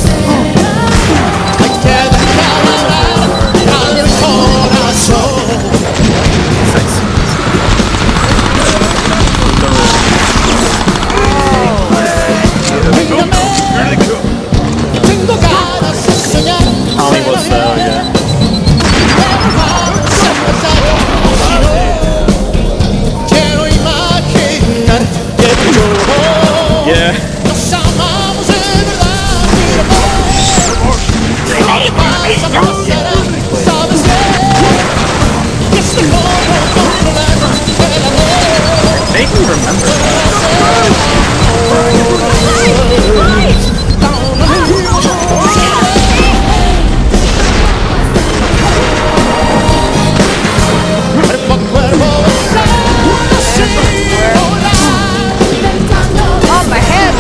Tommy was yeah. Yeah. Make me remember Oh, my head!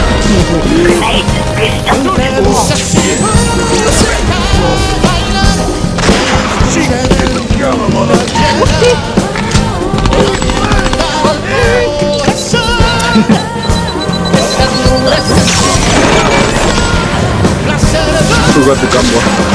Who got the gumbo?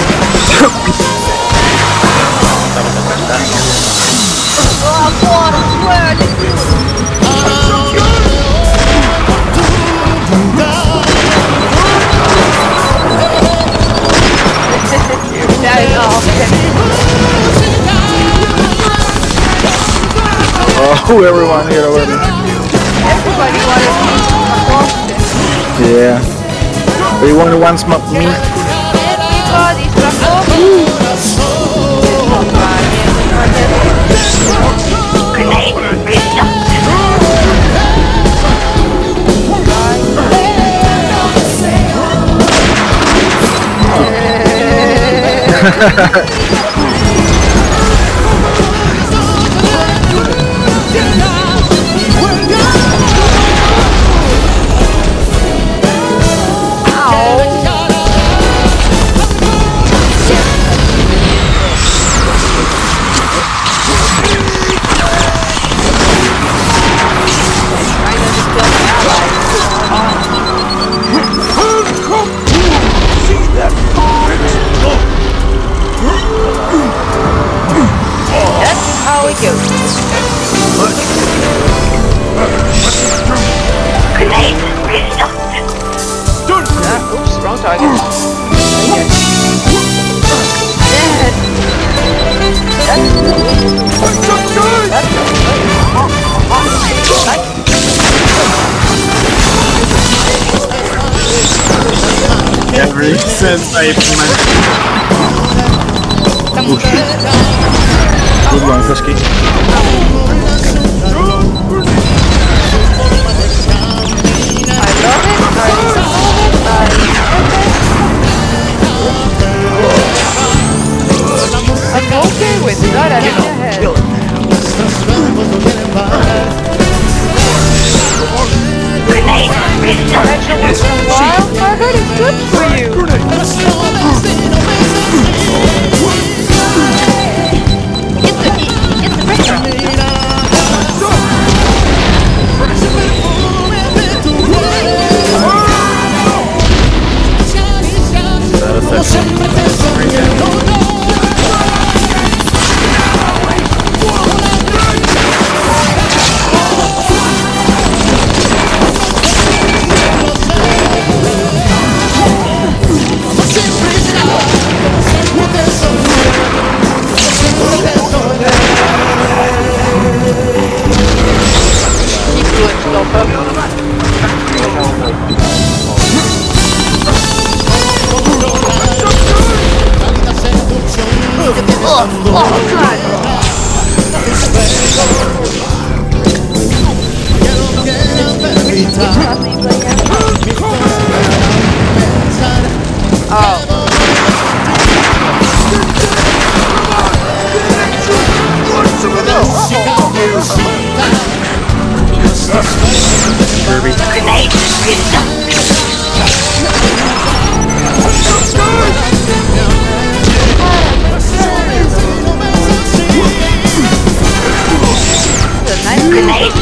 That is all. Oh, everyone here already. Everybody wanted to Yeah. But you only one smoke me? Oops, wrong target. every since I implemented. Good one, Husky. I'm okay with that, I don't know. Actually, once in a while, Margaret is good for you. It's the restaurant.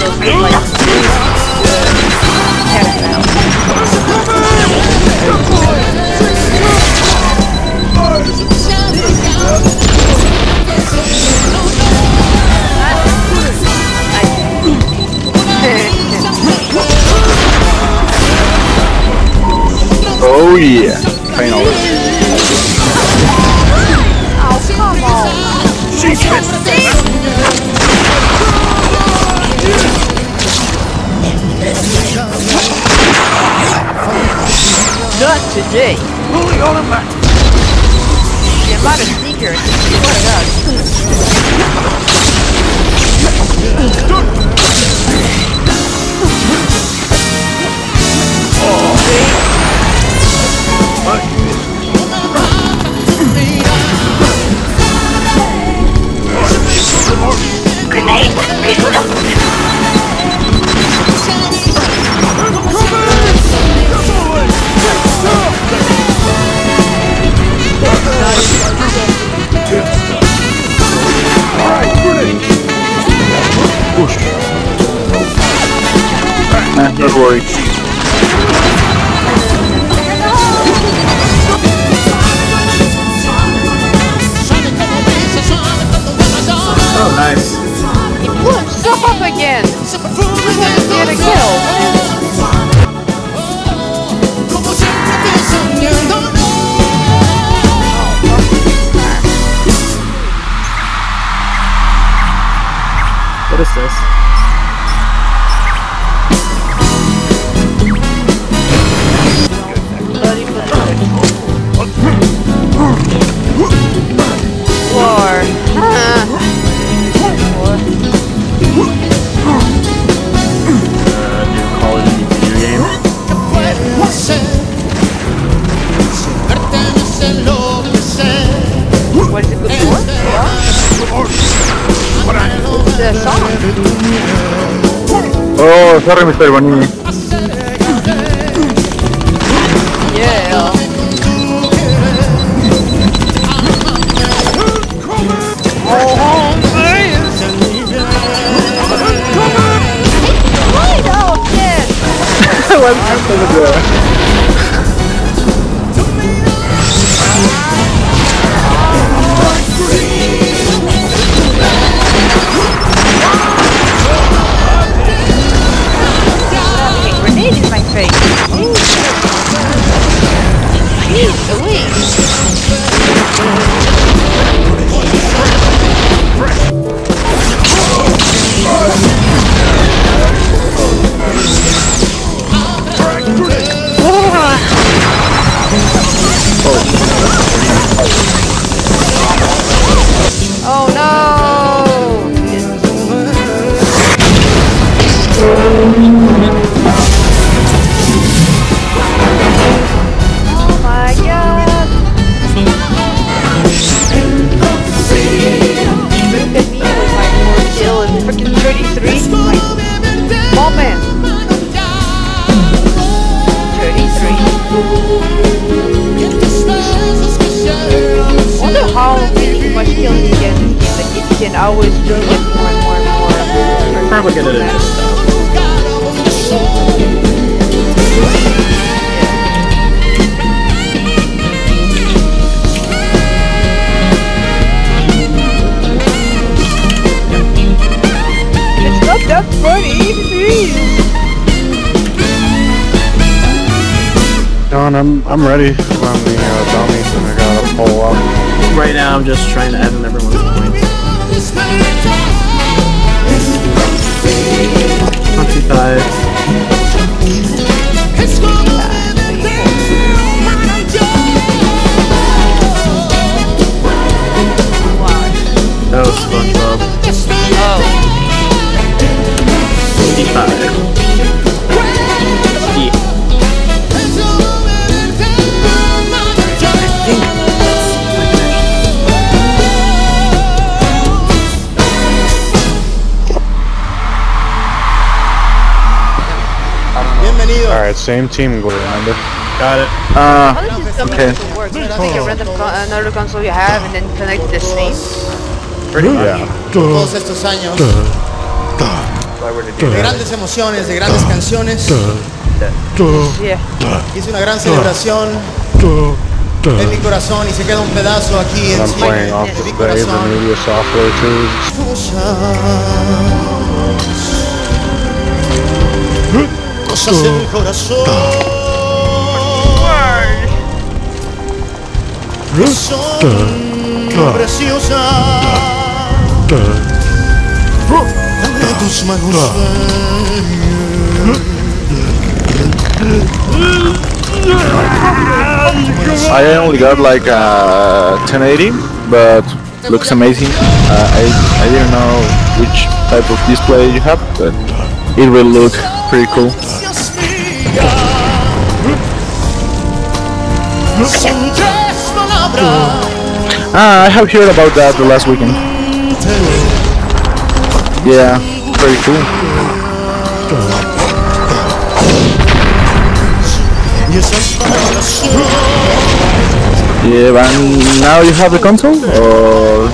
this with like Oh yeah, final. oh, come on. Not today. Pulling on him back. The amount of sneakers. What Don't worry. Oh, nice. He blew himself up again. He wanted to get a kill. What is this? War. New Call of Duty video game. What is it good for? The song. Oh, sorry, Mr. Bunny. Yeah. Grenade in my face. Jeez Louise. Oh no! Oh my god! Look at me with my 4 kill and freaking 33. Oh man! 33. I wonder how much kills you get in this game. Like if you can always do it more and more and more. Probably gonna do this stuff. It's not that funny, please. Don, I'm ready on the dummy. I gotta pull up. Right now, I'm just trying to add in everyone's points. 25. Oh, SpongeBob. Oh. 55. Yeah. Alright, same team goal, remember? Got it. How does this okay. Work? Just pick a random another console you have and then connect the same? Pretty much. Yeah. Todos estos años de grandes emociones, de grandes canciones. Yeah. Hice una gran celebración en mi corazón y se queda un pedazo aquí en I'm playing off mi the Save corazón. Media software too. Cosas en mi corazón que son preciosas. Dame tus manos. I only got like 1080, but looks amazing. I didn't know which type of display you have, but it will look pretty cool. I have heard about that the last weekend. Yeah, very cool. Yeah, and now you have the console, or?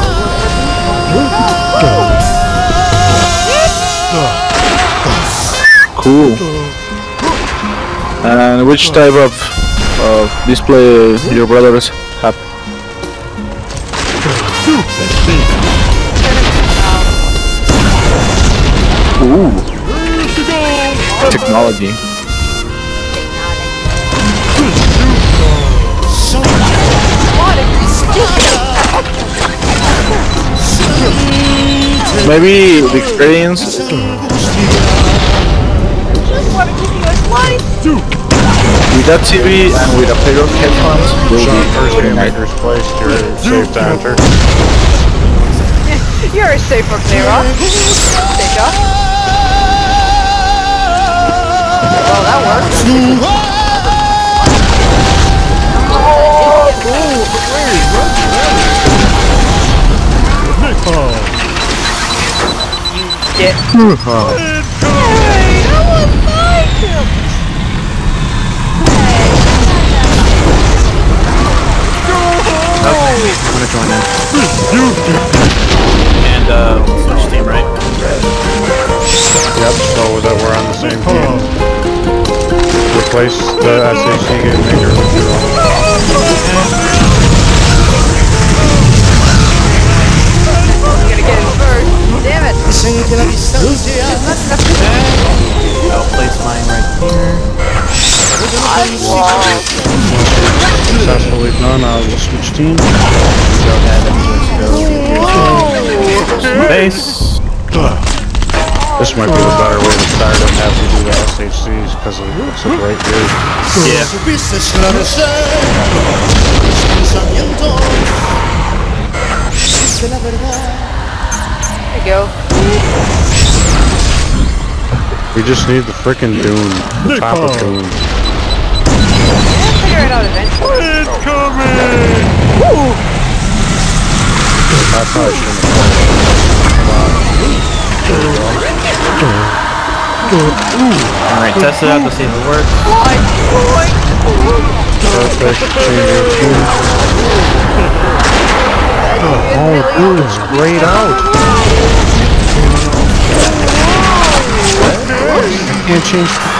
Cool. And which type of display your brothers have? Ooh. Technology. Maybe the experience. With that TV and with a pair of headphones, will be First very game nice. maker's place, you're safe to enter. You're a safer player, huh? Safer. Well, that worked. I'm gonna join in. And switch team, right? Yep, so that we're on the same team. Replace the SAC game maker with your own. You're gonna get it first. Damn it. I'll place mine right here. Successfully done, we'll switch teams. Go ahead and just go. Base. This might be the better way to start it, have to do the SHCs, because it's a great game. Yeah. There you go. We just need the frickin' Dune, the top of Dune. We'll figure it out eventually. I probably shouldn't Alright, test it out to see if it works. Perfect, change Dune. Oh, dude, it's grayed out. I can't change the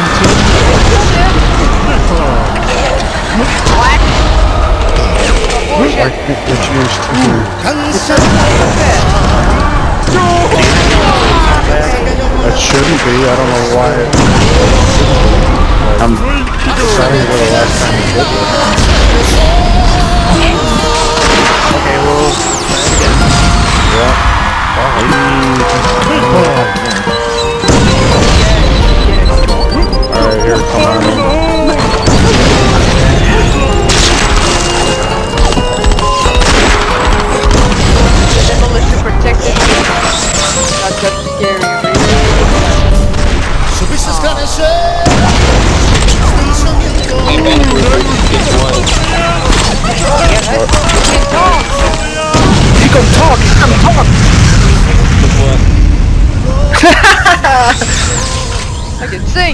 I can't change the That shouldn't be, I don't know why. I'm deciding where the last time we did this. Okay, well, Alright, here, come on. Demolition protected. Not that scary. He can talk! He can talk! I can sing.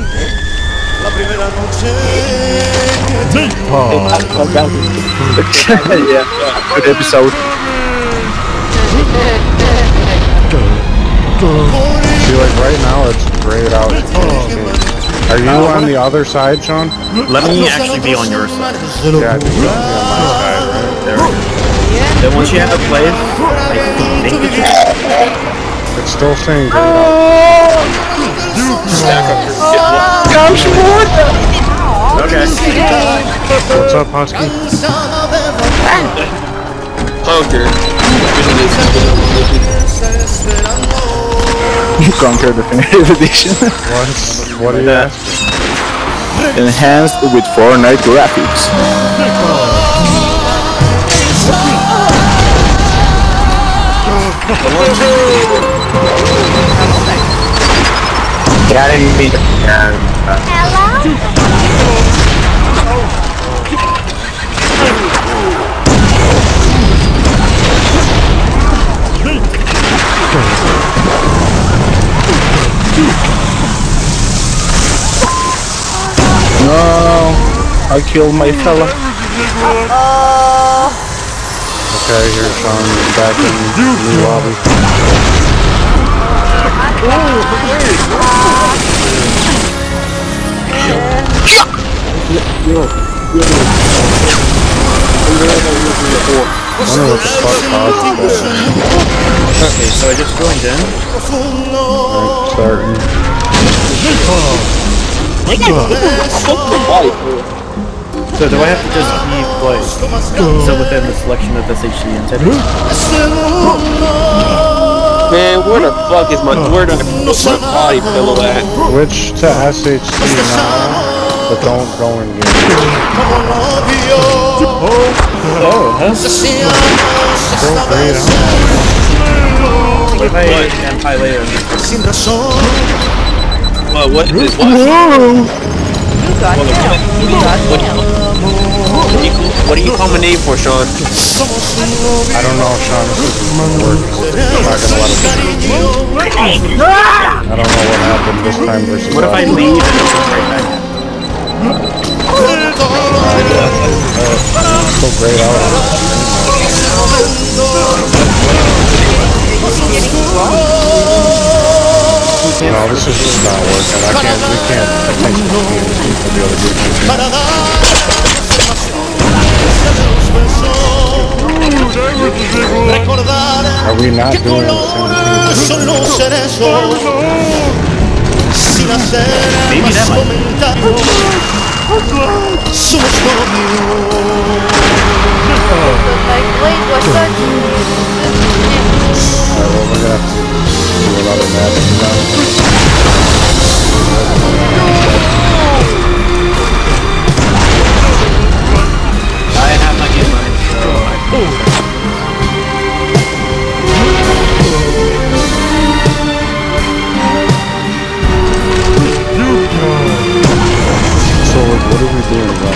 Yeah, good episode. See, like right now, it's grayed out. Are you on the other side, Sean? Let me actually be on your side. Yeah, you're on my side, right? There we go. Then once you have a place, I think it's still saying grayed out. Okay. What's up, Husky? Okay. Conquer Definitive Edition. What are you asking? Enhanced with Fortnite graphics. Yeah, I didn't mean to. No, I killed my fella. Okay, here's Sean back in the lobby. I wonder what the fuck caused that. Okay, so I just joined in. Alright, starting. So do I have to just keep like so within the selection of SHC antenna? Man, where the fuck is my body pillow at? Switch to SHC now, but don't go in game. Oh, huh? Still grayed out. What if I am high later? What is it? What do you call my name for, Sean? I don't know, Sean. This is work. I'm not gonna let him. I don't know what happened this time versus What if I leave and it's right back? So great out. No, this is just not working. We can't attention to the other group. Are we not doing the same thing? Maybe that might. Like, wait, what's that? Well, we're gonna have to do another match now. I have my game line, so So, what are we doing now?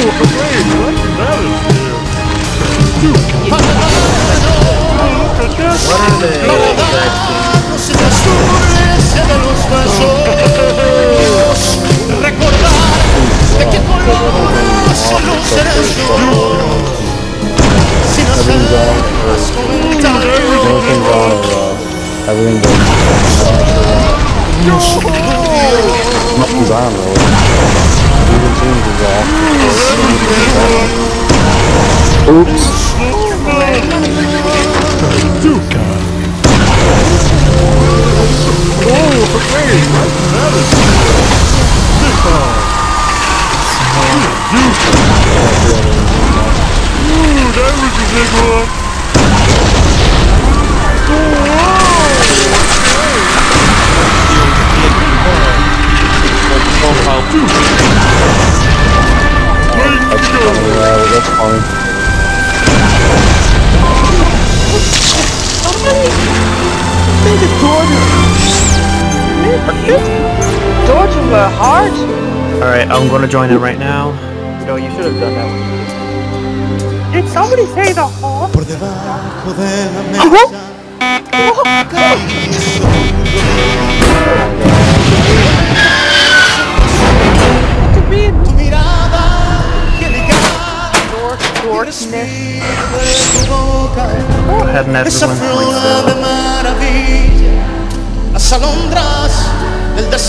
what are they Everything's nothing's on, really. Even teams is off. Oops. That was a big one. That's fine. Georgia were hard. Alright, I'm gonna join in right now. No, you should have done that one. Did somebody say the hawk? Por debajo de la mesa. Tu mirada Go ahead and everyone points esa flor de maravilla, las alondras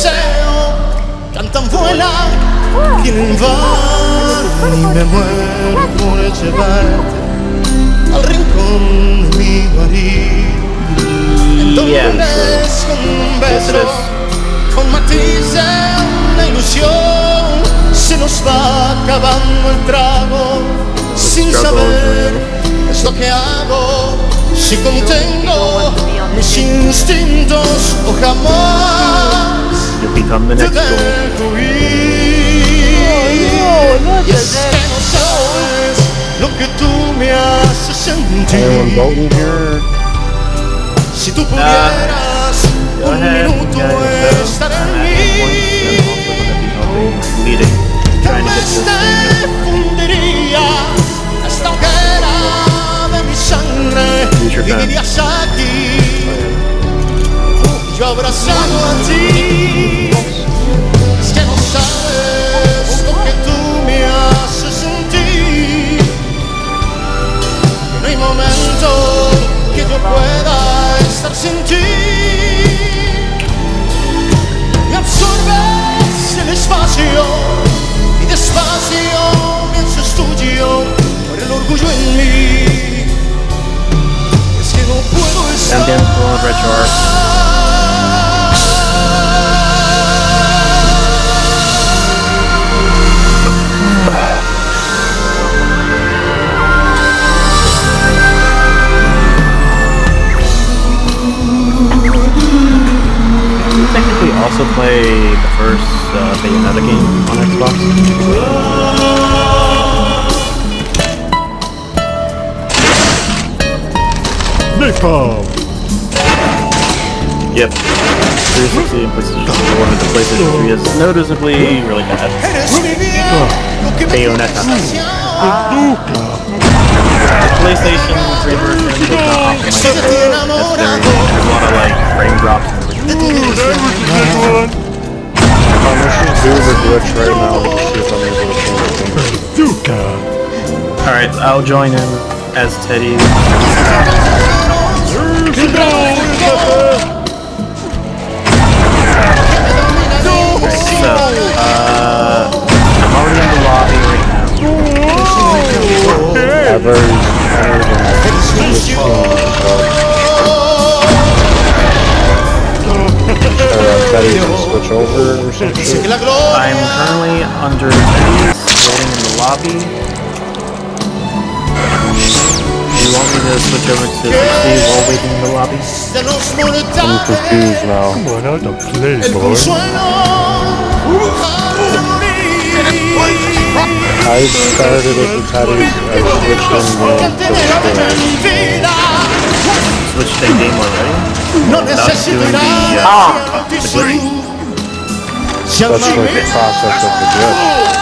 deseo, cantan, vuelan, tienen van y me muero por llevarte al rincón de mi guarida. Entonces con un beso, con matices de ilusión, se nos va acabando el trago, sin saber qué es lo que hago, si contengo mis instintos o jamás te dejo ir. Y es que no sabes lo que tú me haces sentir. Si tú pudieras un minuto estar en mí, jamás te fundirías esta hoguera de mi sangre, vivirías aquí, yo abrazado a ti. Es que no sabes lo que tú me haces sentir, no hay momento que yo pueda estar sin ti. Me absorbes el espacio y despacio pienso es tuyo por el orgullo en mí. Es que no puedo estar. Technically also play the first Bayonetta game on Xbox. Napalm! Yep. 360 and PlayStation 4. The PlayStation 3 is noticeably really bad. Bayonetta. PlayStation 3 version was not optimized. There's a lot of like frame drops and everything. Let's do the glitch right now to see if I'm able to change things. Alright, I'll join in as Teddy. So, I'm already in the lobby right now. Betty to switch over or something? I'm currently under Teddy's, waiting in the lobby. Do you want me to switch over to Steve while waiting in the lobby? I'm confused now. Come on out to play, boy. I started at the Teddy's, I Switched the game already? Without doing the glitch? That's like the process of the glitch.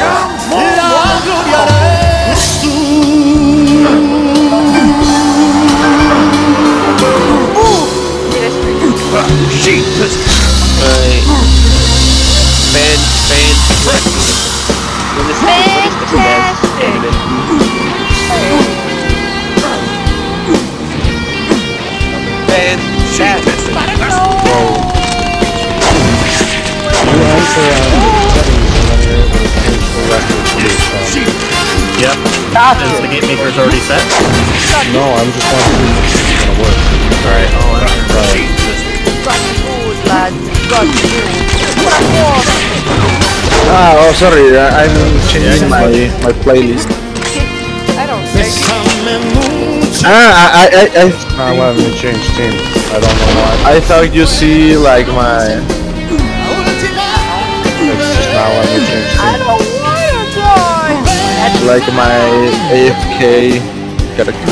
Yep. Is the game maker's already set? No, I'm just wondering if it's gonna work. Alright, oh sorry, I'm changing my playlist. I don't think. It's not letting me change teams. I don't know why. I thought you see like my. It's just not letting me change teams. Like my AFK character.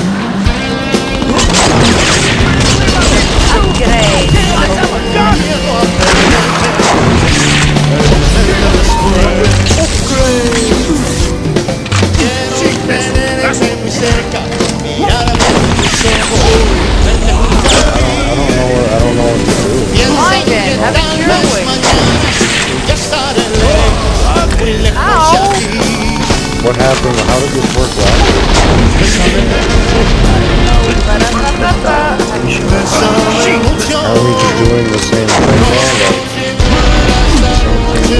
I don't know what to do. What happened? How did this work last year? Are we just doing the same thing?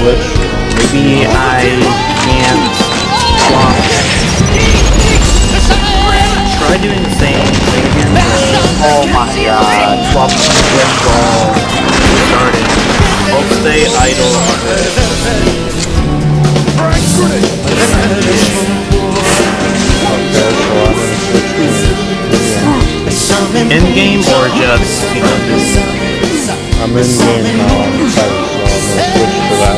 Switch. Maybe I can't swap. Try doing the same thing again. Oh my god. Swap switch ball. Starting. I'll stay idle. In game or just, you know, just. I'm in game now on the site, so I'm gonna switch to that.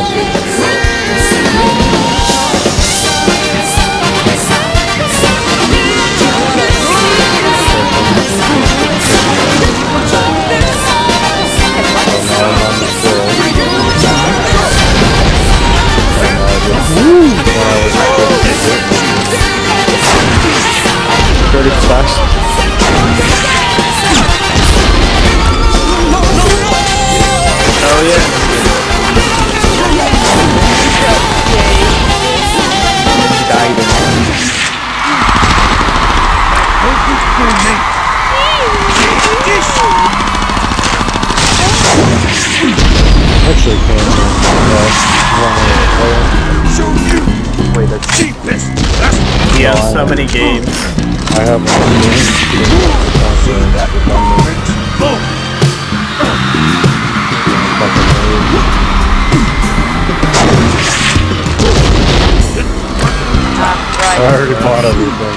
Dirty fast. Oh yeah. Actually, can't. Wait, that's cheapest. He has so many games. I have one I already bought everything.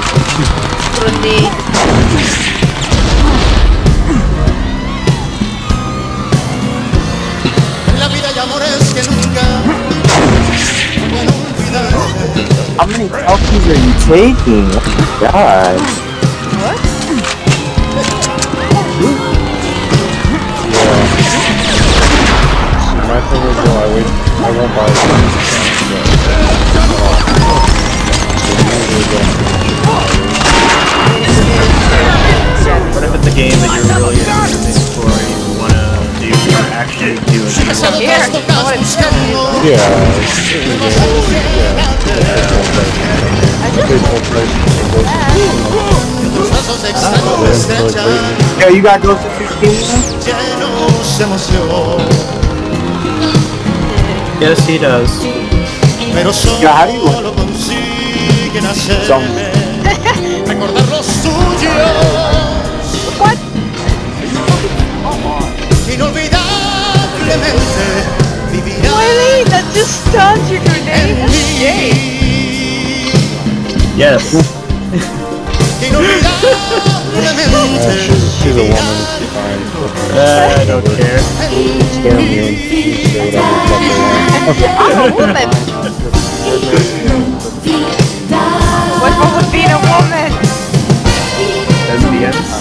How many selfies are you taking? Oh my god. What? Yeah. My thing is though, I won't buy it. What if it's a game that you're really interested for, you want to do, or actually do it? Yo, you got Ghost of Tsushima? Yes, he does. Yeah, how do you look? What? Really? That just stuns your grenade? That's gay. Yes. She's a woman, she's fine. I don't care. Scare me and she say whatever the fuck they want. I'm a woman. What's wrong with being a woman? Lesbians.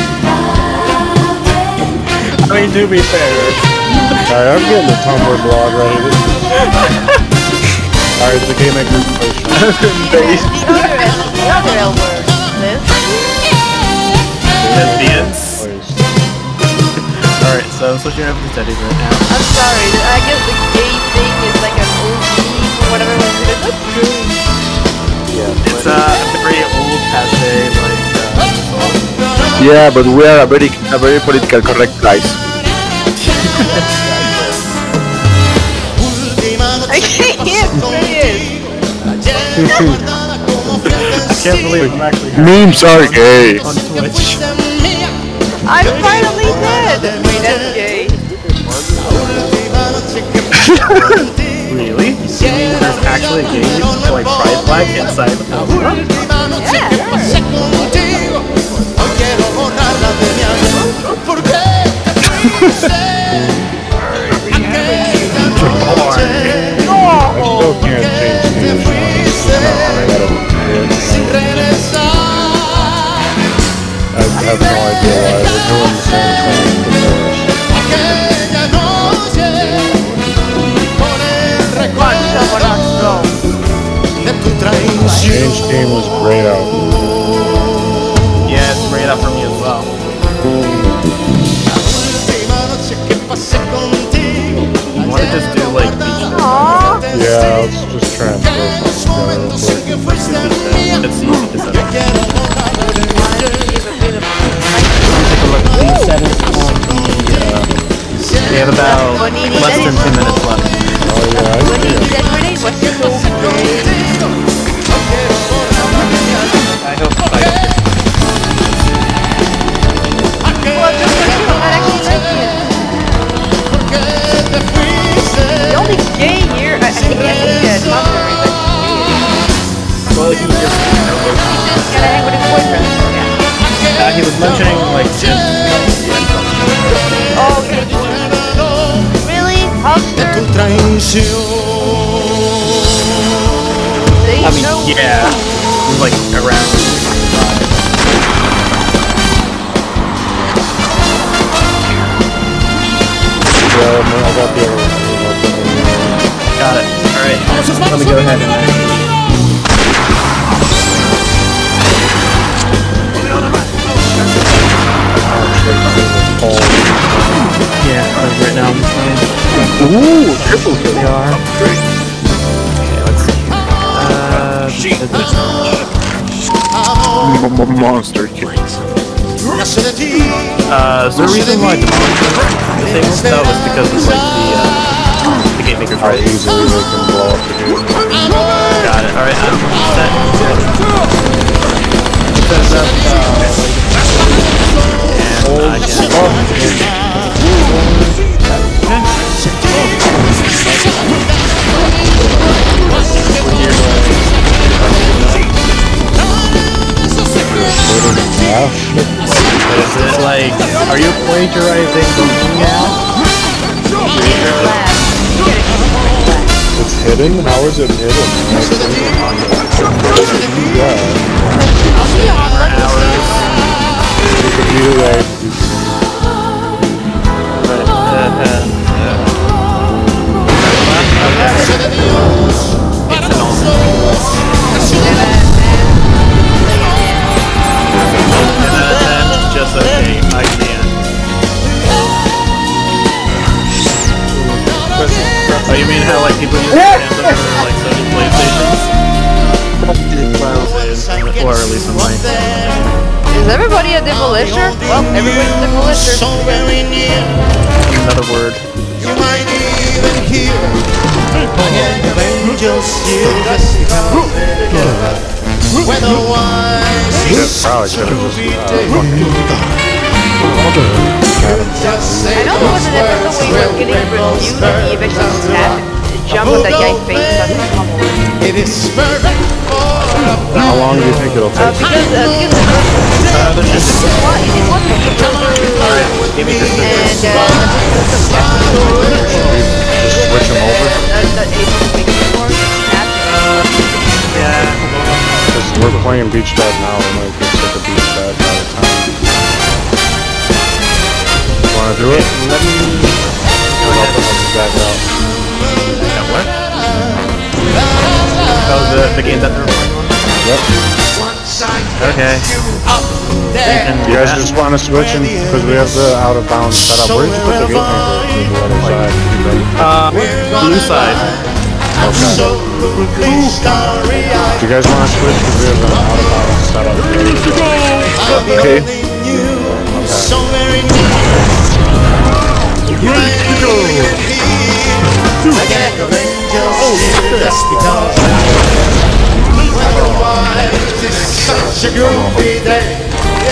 I mean, to be fair. Alright, I'm getting the Tumblr blog ready. Alright, the game maker's The other L word, Liz. Lesbians. Alright, so I'm switching over to Teddy right now. I'm sorry, I guess the gay thing is like an old meme or whatever it was. That's true. It's a very old passe, like, song. Yeah, but we are a very political correct guys. I can't say it. I can't believe I'm actually Memes are gay. on Twitch. I'm finally dead. Wait, that's gay. Really? There's actually a game like Pride Flag inside the film? Yeah. still can't change the I have no idea why they're doing the same thing Change Team was great out. Yeah, it's great out for me as well. You want to just do like beach? Yeah, let's just transfer something real quick. It's easy to set up. We have about less than 2 minutes left. Oh yeah, mentioning like Oh, yeah. Really? Huckster? I mean, yeah, it was like around. I got the other one. Got it. Alright, let me go ahead and yeah, right now I'm playing. Ooh, triple kill. They are. Okay, let's see. Monster kills. Is there a reason why the disabled? No, it's because it's like the game maker's How right. easily they can blow up the game. Got it. Alright, I'm set. And I can. Is it like, are you plagiarizing the game now? It's hidden? How is it hidden? Just okay, I can. Oh, you mean how like people use Phantom for like Sony PlayStations? Or at least in mine. Is everybody a demolisher? Well, everybody's a demolisher. Another word. You might even hear angels where the wise probably could have just I know there was an episode where you were getting reviewed and he eventually snapped and jumped with that guy's face on the pummel. it is perfect for a How long do you think it'll take? Because it wasn't Give me this. Just switch them over? Yeah. Because we're playing Beach Dad now, and like get sick of Beach Dad by the time. Wanna do it? Let me go ahead. Back out. That what? Oh, the game that they're recording on? Yep. Okay. You guys just want to switch in because we have the out of bounds setup. Where did you put the game maker? The other side. Blue side. Okay. Do you guys want to switch because we have an out of bounds setup? Okay. so very near. Ready to go. I get the angels just because weather-wise it's such a groovy day.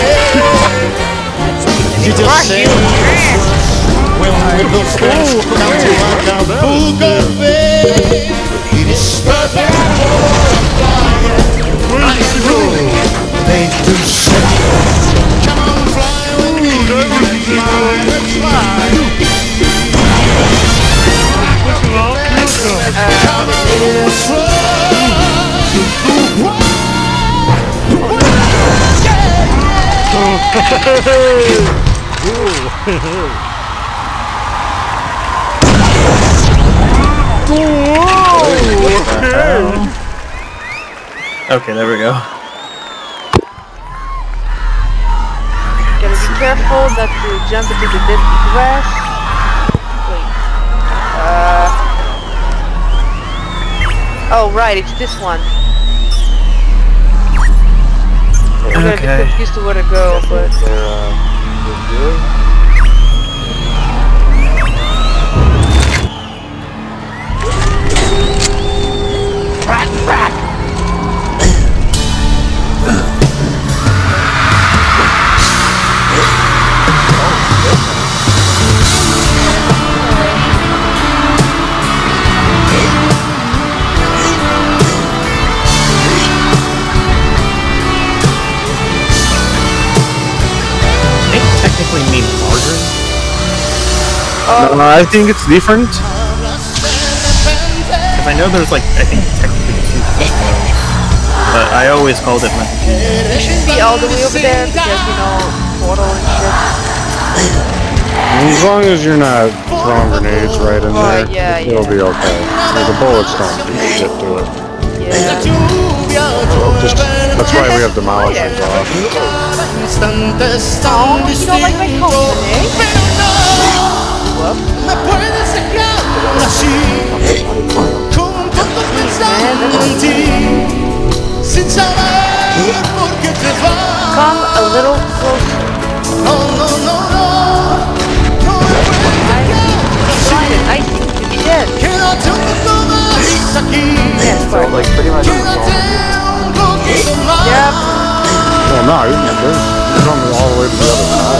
You just say when we look back down to Acapulco Bay, it is perfect for a flying. Nice to go. They do say, come on, fly with me. Let's fly. Come let's Okay, there we go. Gotta be careful not to jump into the dead grass. Wait. Oh, right, it's this one. I'm gonna be confused to where to go, but... I think it's different. Because I know there's like, I think technically 2 but I always called it Monkey King. It shouldn't be all the way over there because, you know, portal and shit. As long as you're not throwing grenades right in there, it'll be okay. The bullets don't do shit to it. Yeah. That's why we have demolishers off. Oh, you don't like my coat today? Come a little closer. I seem to be dead. Yes, So like pretty much Yep. Well, no, there's coming all the way to the other side.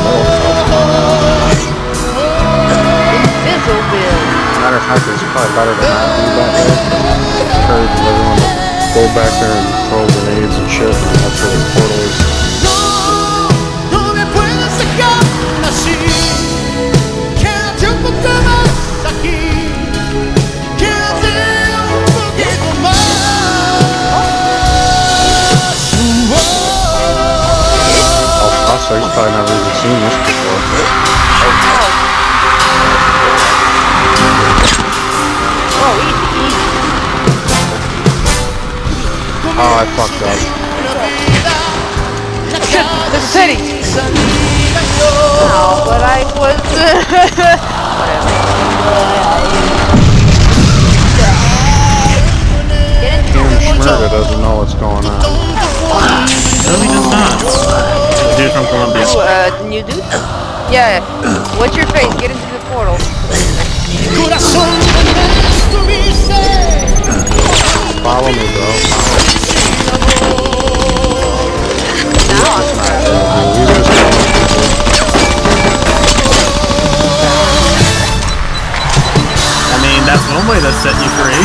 Matter of fact, it's probably better to not be back there. Encourage everyone to go back there and throw grenades and shit. And that's where the portal is. So he's probably never even seen this before. Oh, easy. Oh, I fucked up. The city. Oh, but I was. Schmurda doesn't know what's going on. No, he does not. Dude from Colombia. New dude? Yeah. What's your face? Get into the portal. Follow me, bro. I mean, that's one way to set you free.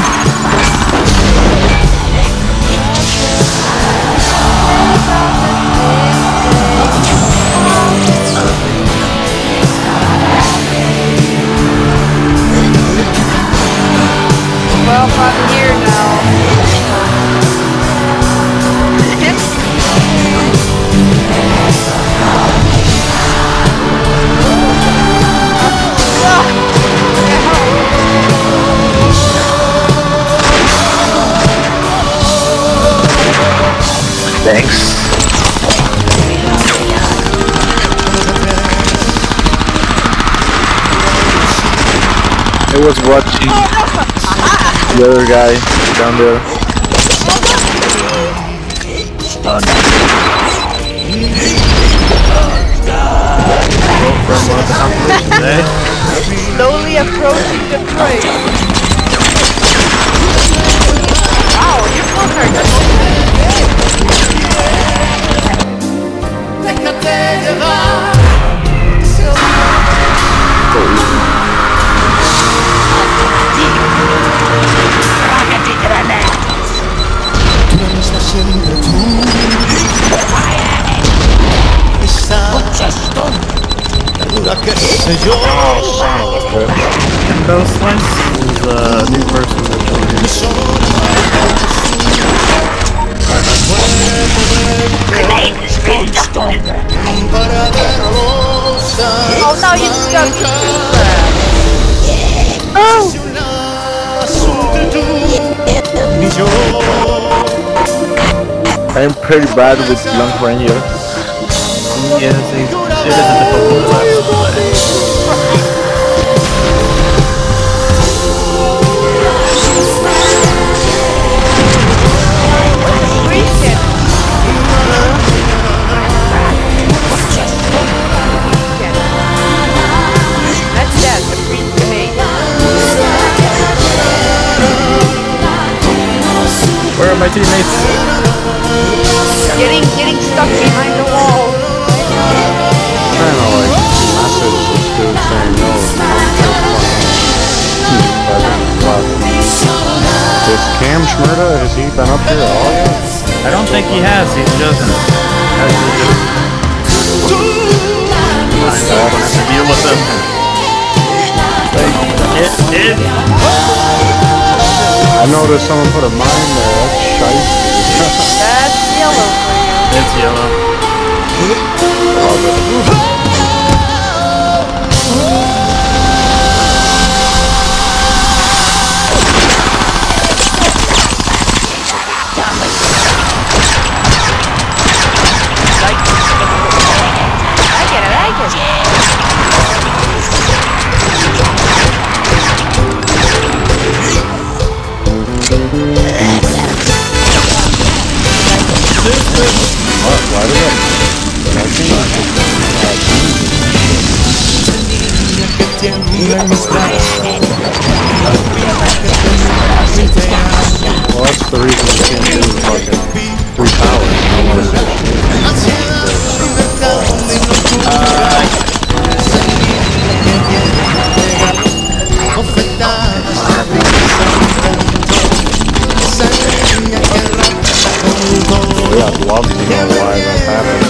Well, I'm here now. Thanks. I was watching the other guy down there. Slowly approaching the prey. Ow, you're closer. Endo Slice is a new person that Oh, now you got me. Oh! I'm pretty bad with Long Ranger. Yes, it is a difficult class to play. Where are my teammates? Getting stuck behind the wall. Kinda like message this dude saying no. Is Cam Schmurda, has he been up here at all yet? I don't think he has. He's just deal with him. I noticed someone put a mine there. That's shite. That's yellow for you. It's yellow. Love it. Well, that's the reason you can't do fucking 3 towers. Yeah, I'd love to know why that happens.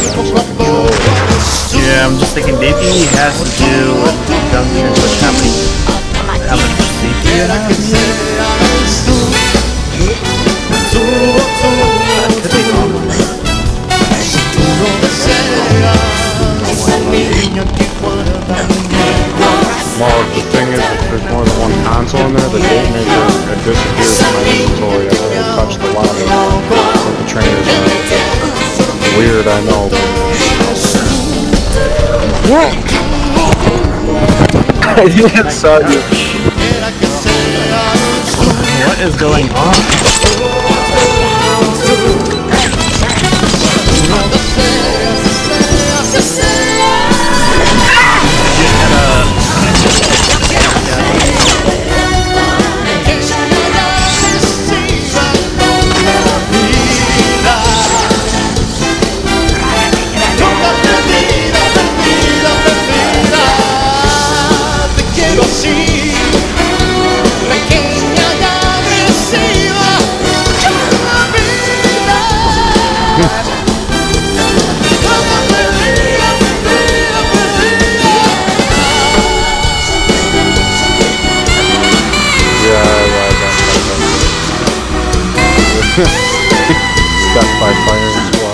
Yeah, I'm just thinking maybe it has to do with the junction with how much CPU it has. Could be wrong. Well, the thing is, if there's more than one console in there, the date maker disappears from my inventory after I touch the lobby. So the trainers are weird, I know, but... I just saw you. What is going on? Stuck by fire squad.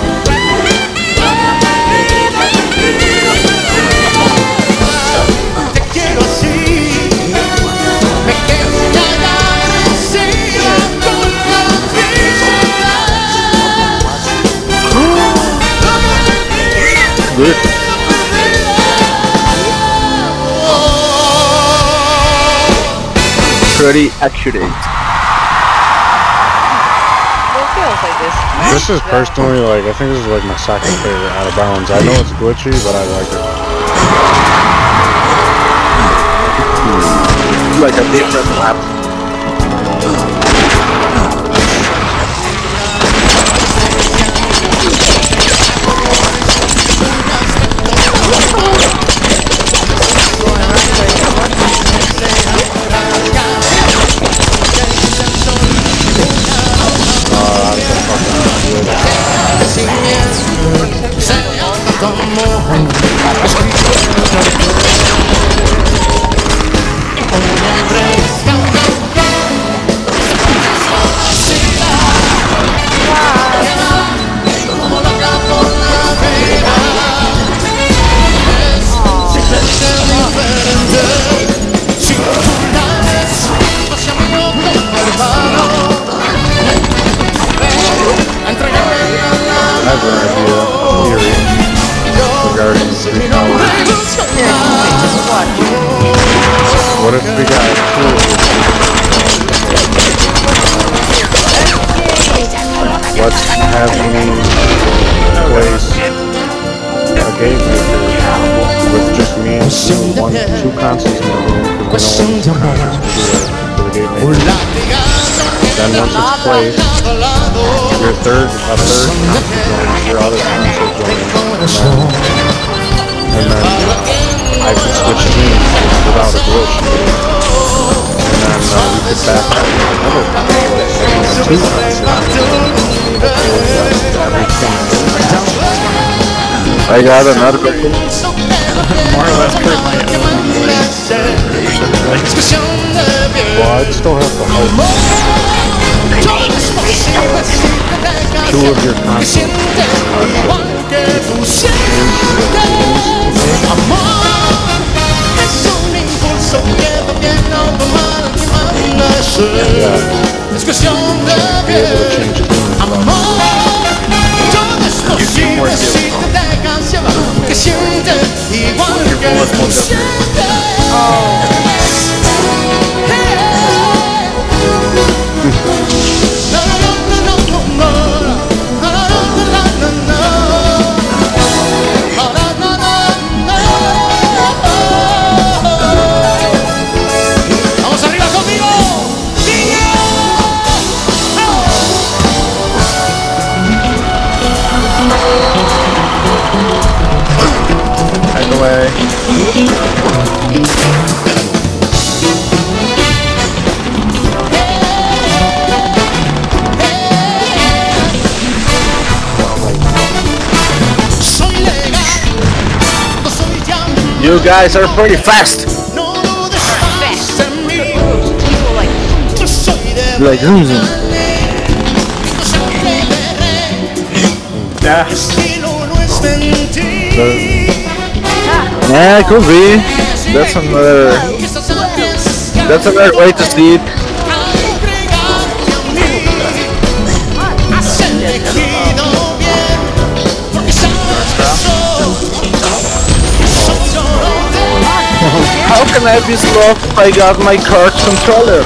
Good. Pretty accurate. This is personally, like, I think this is like my second favorite Out of Bounds. I know it's glitchy, but I like it. Like a different map. What if we got let's have me place a game maker with just me and two consoles in the room because we don't want two consoles for the game maker. Then once it's placed, your third console joins, your other console joins, and then I can switch teams without a glitch. And then we could back up another console, I got another question. More or less Kurt might own Well, I'd still have to hope 2 of your consoles Es cuestión de bien, amor. Todo es posible si te dejas llevar, que sientes igual que tú sientes. Vamos arriba conmigo. Back away. You guys are pretty fast. Like yeah, it could be. That's another way to sleep. How can I be slow if I got my card controller?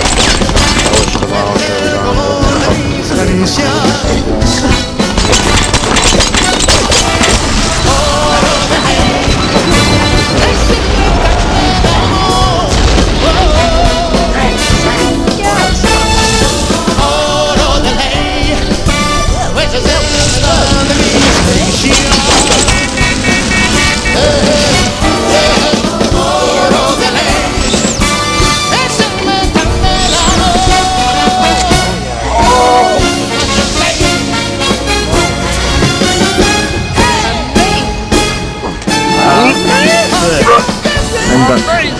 I'm done.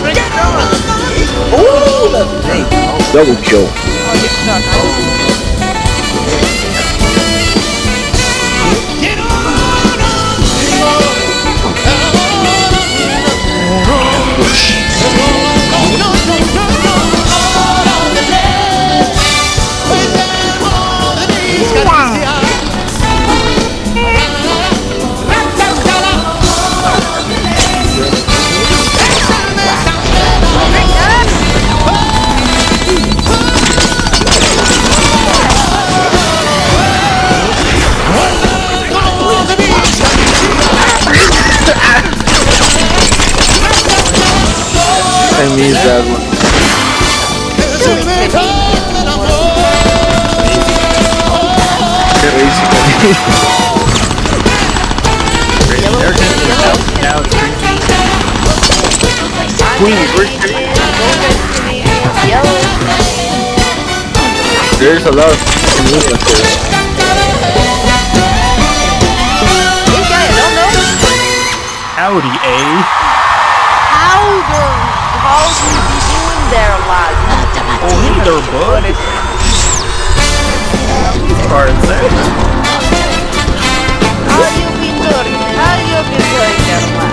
Ooh, double kill. I need that one. There's a lot of movement here. Howdy, eh? How do you be doing there, lad? Oh, hey there, bud. Cards there. How you been doing? How you been doing there, lad?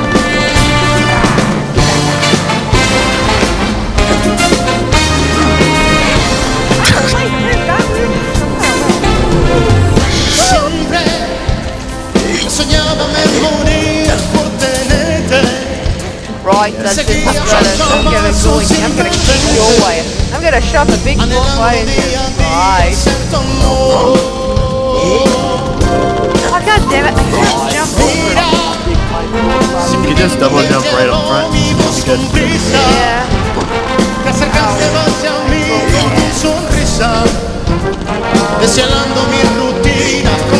Siempre soñaba morir por tenerte. Right, that's it. I'm gonna kick you away. I'm gonna shove a big bullseye in you. Bye. Oh, god damn it, I can't jump over. You can just double jump right up front. Yeah. Deseando mi rutina con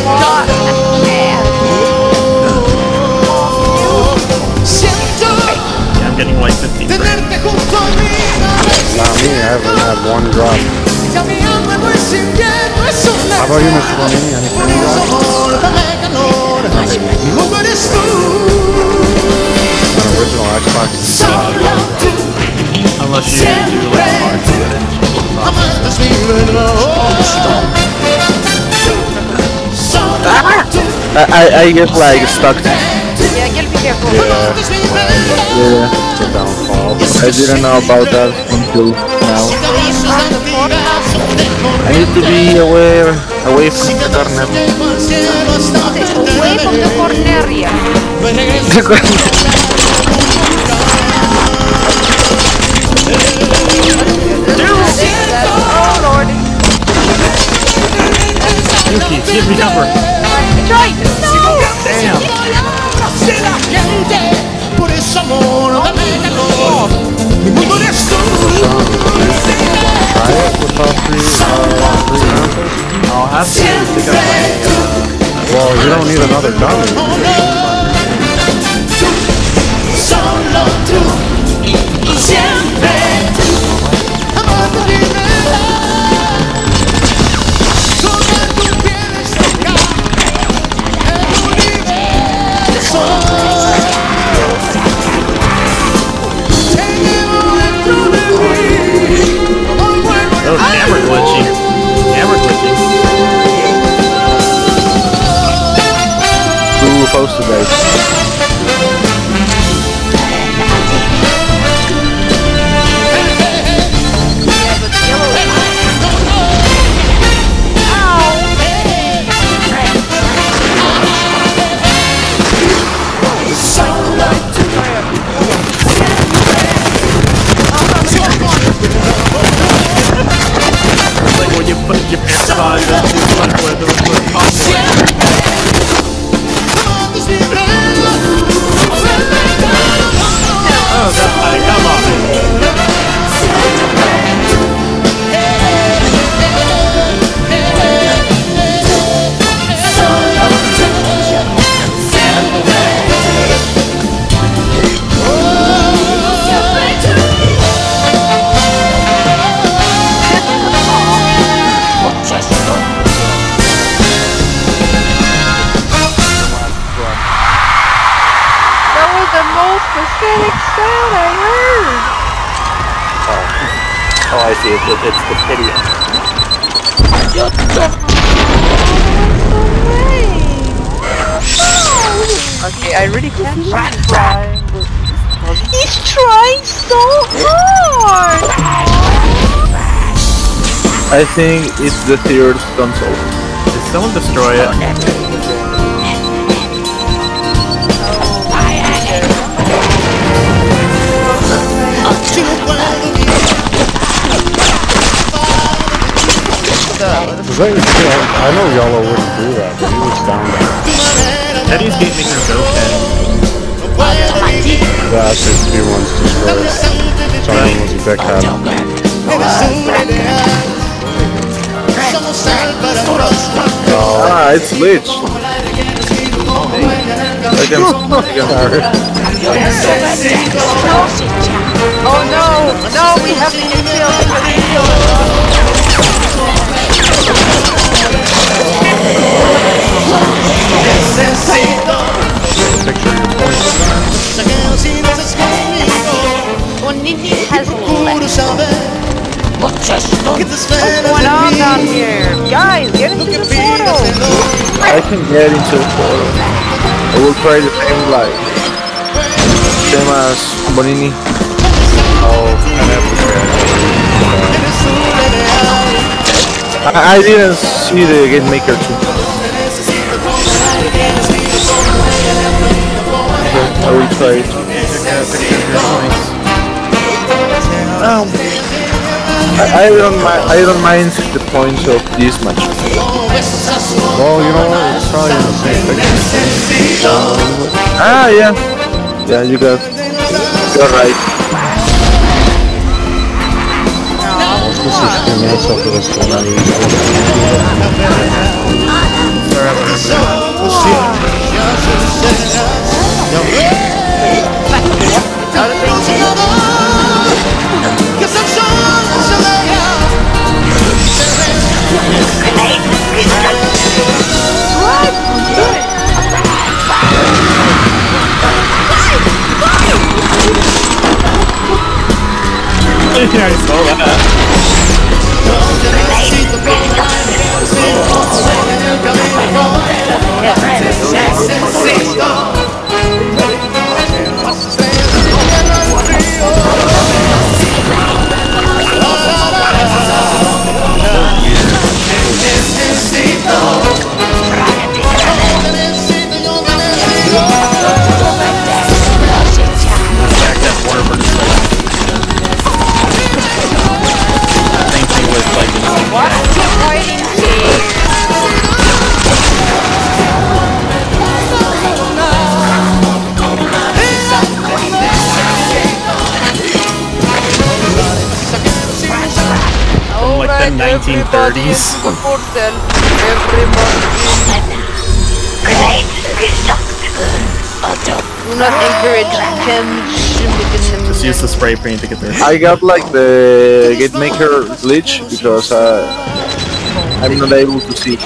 siento I'm getting like 15 tenerte junto a mí. Not me, I haven't had one drop. How about you, Mr. Bonini? Anything you got? original Xbox. Unless you do like hard to get in. I get like stuck. Yeah, get be careful. Yeah, the downfall. I didn't know about that until now. I need to be away from the corner. Away from the corneria. Oh lord. Yuki, give me cover. Try. No. Damn. Try it with all three consoles? I'll have to pick up my... Well, you don't need another gun. Oh, camera glitching. Camera glitching. Who posted that? Like when you put your pants on, that's just like where the oh, God, come on. That was the most pathetic sound I heard. Oh, I see. It's the pity. Okay, I really can't see him trying, but he's trying so hard! I think it's the third console. Did someone destroy it? I know Yellow wouldn't do that, but he was down there. Teddy's Game Maker's okay. That's his P1's destroyed. Someone was a dickhead. Ah, it's Lich. Oh no! No, we have to get killed! Bonini has left. What's going on down here? Guys, get into the portal! I can get into the portal. I will try the same like same as Bonini. Oh, I have to try. I didn't see the Game Maker too. I will try it. I don't mind the points of this match. Well, you know what? It's probably in the same picture. Ah, yeah. Yeah, you're right. This is 2 minutes after this looking at it. What are you fighting here? From like the 1930s. Do not encourage him. Just use the spray paint to get there. I got like the Gate Maker glitch because I'm not able to see.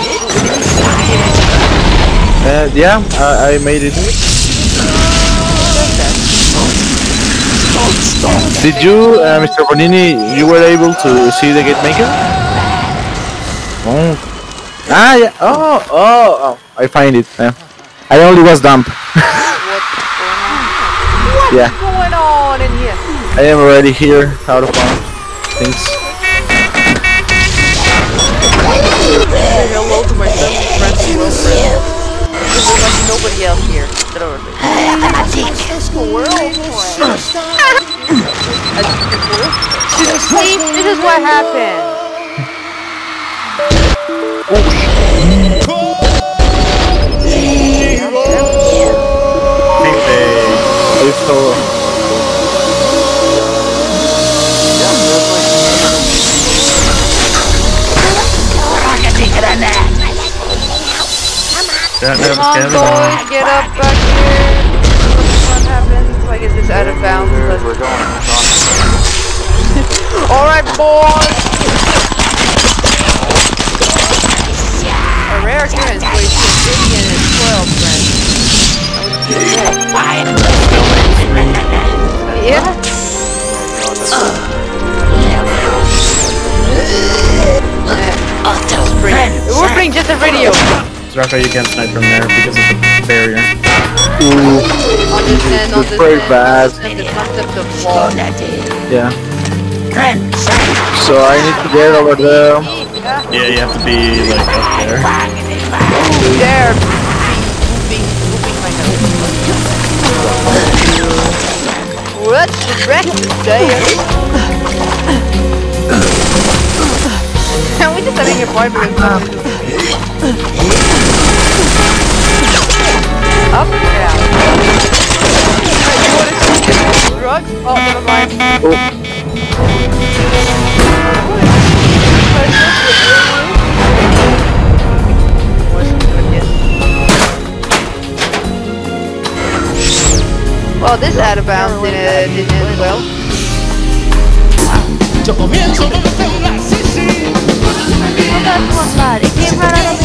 Yeah, I made it. Did you, Mr. Bonini, you were able to see the Gate Maker? Oh. Ah, yeah. Oh, I find it. Yeah. I only was dumb. Yeah. What's going on in here? I am already here, out of bounds. Thanks. Say hello to my friends and girlfriend. There's like nobody else here. Get over here. See, this is what happened. Come on, boys, get up back here. What happens? I guess it's out of bounds. We're going. Alright, boys. A rare occurrence weighs 50 and it's 12, friends. Yeah? We're playing just a video. Zraka, you can't snipe from there because of the barrier. Ooh, it's very bad. The concept of wall. Yeah. So I need to get over there. Yeah, you have to be like up there. There. What's the wreck there? We just having a fight with up, yeah. You want to see drugs? Oh, never mind. Well, this out of bounds didn't end well. Oh, that's one bad. It came right out of the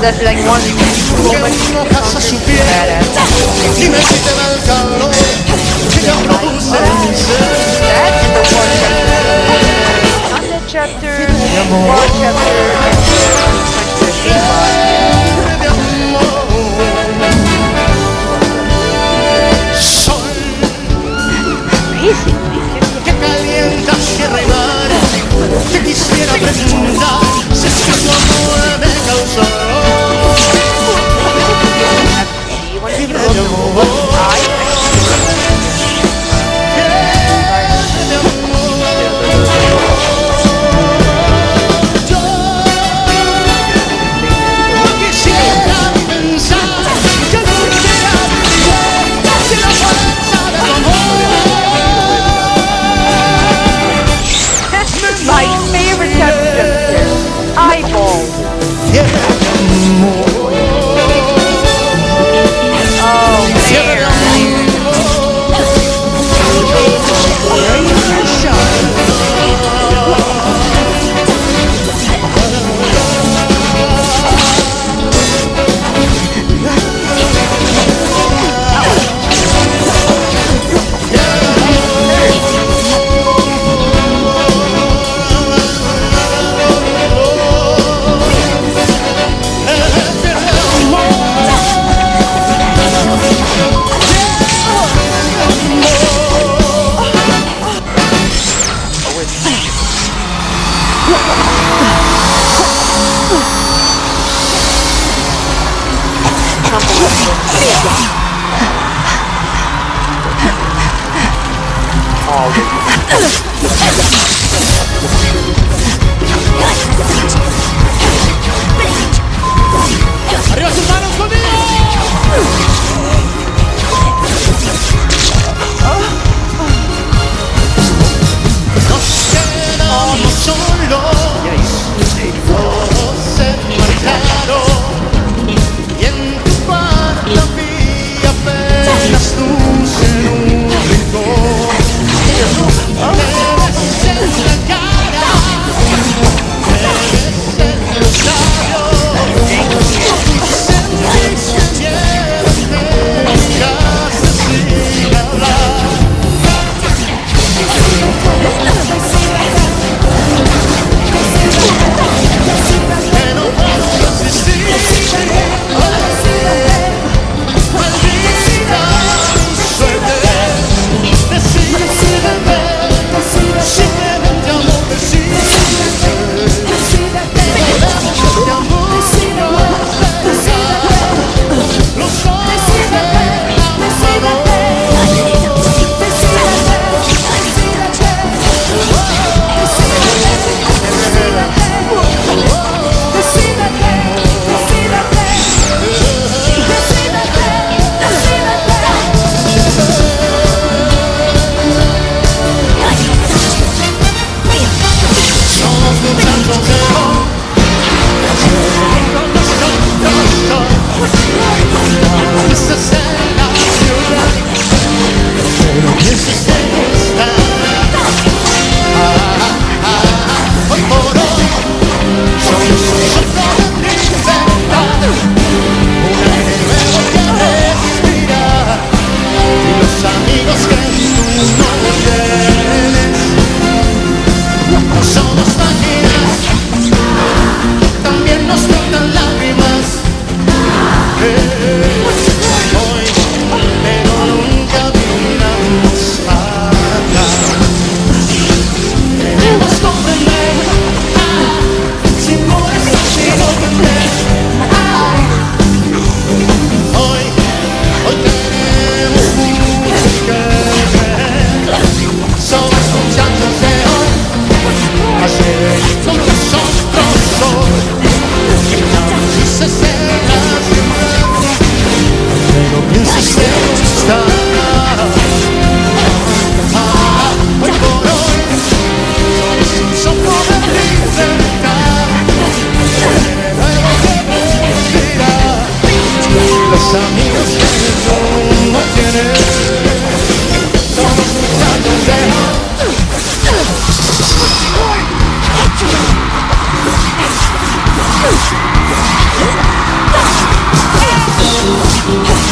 that's like one badass. Dime si te da el calor que ya produce That's the one chapter. Sol que calienta tierra y mar. Te quisiera preguntar si es que tu amor me causó. My favorite chapter is Eyeball. ¡Arriba sus manos conmigo! Nos quedamos solos, todos se marcharon y en tu cuarto vi apenas luz en un rincón. Me besé en la cara, me besé en los labios.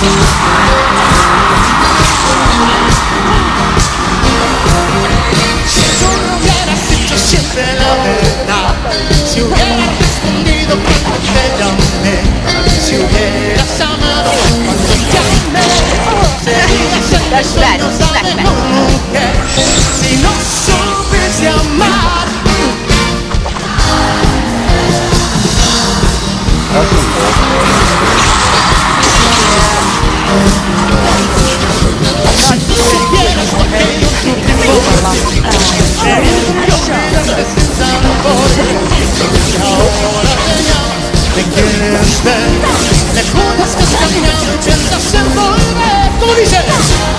Si tú no hubieras dicho siempre la verdad, si hubieras respondido cuando te llamé, si hubieras amado cuando te amé, serías el sueño de una mujer. Si no supiste amar. Si tú supieras lo que yo sufrí por ti, yo olvidaste sin sabor. Y ahora te llamas, te quieres ver, me juras que has cambiado y piensas en volver. ¿Cómo dices?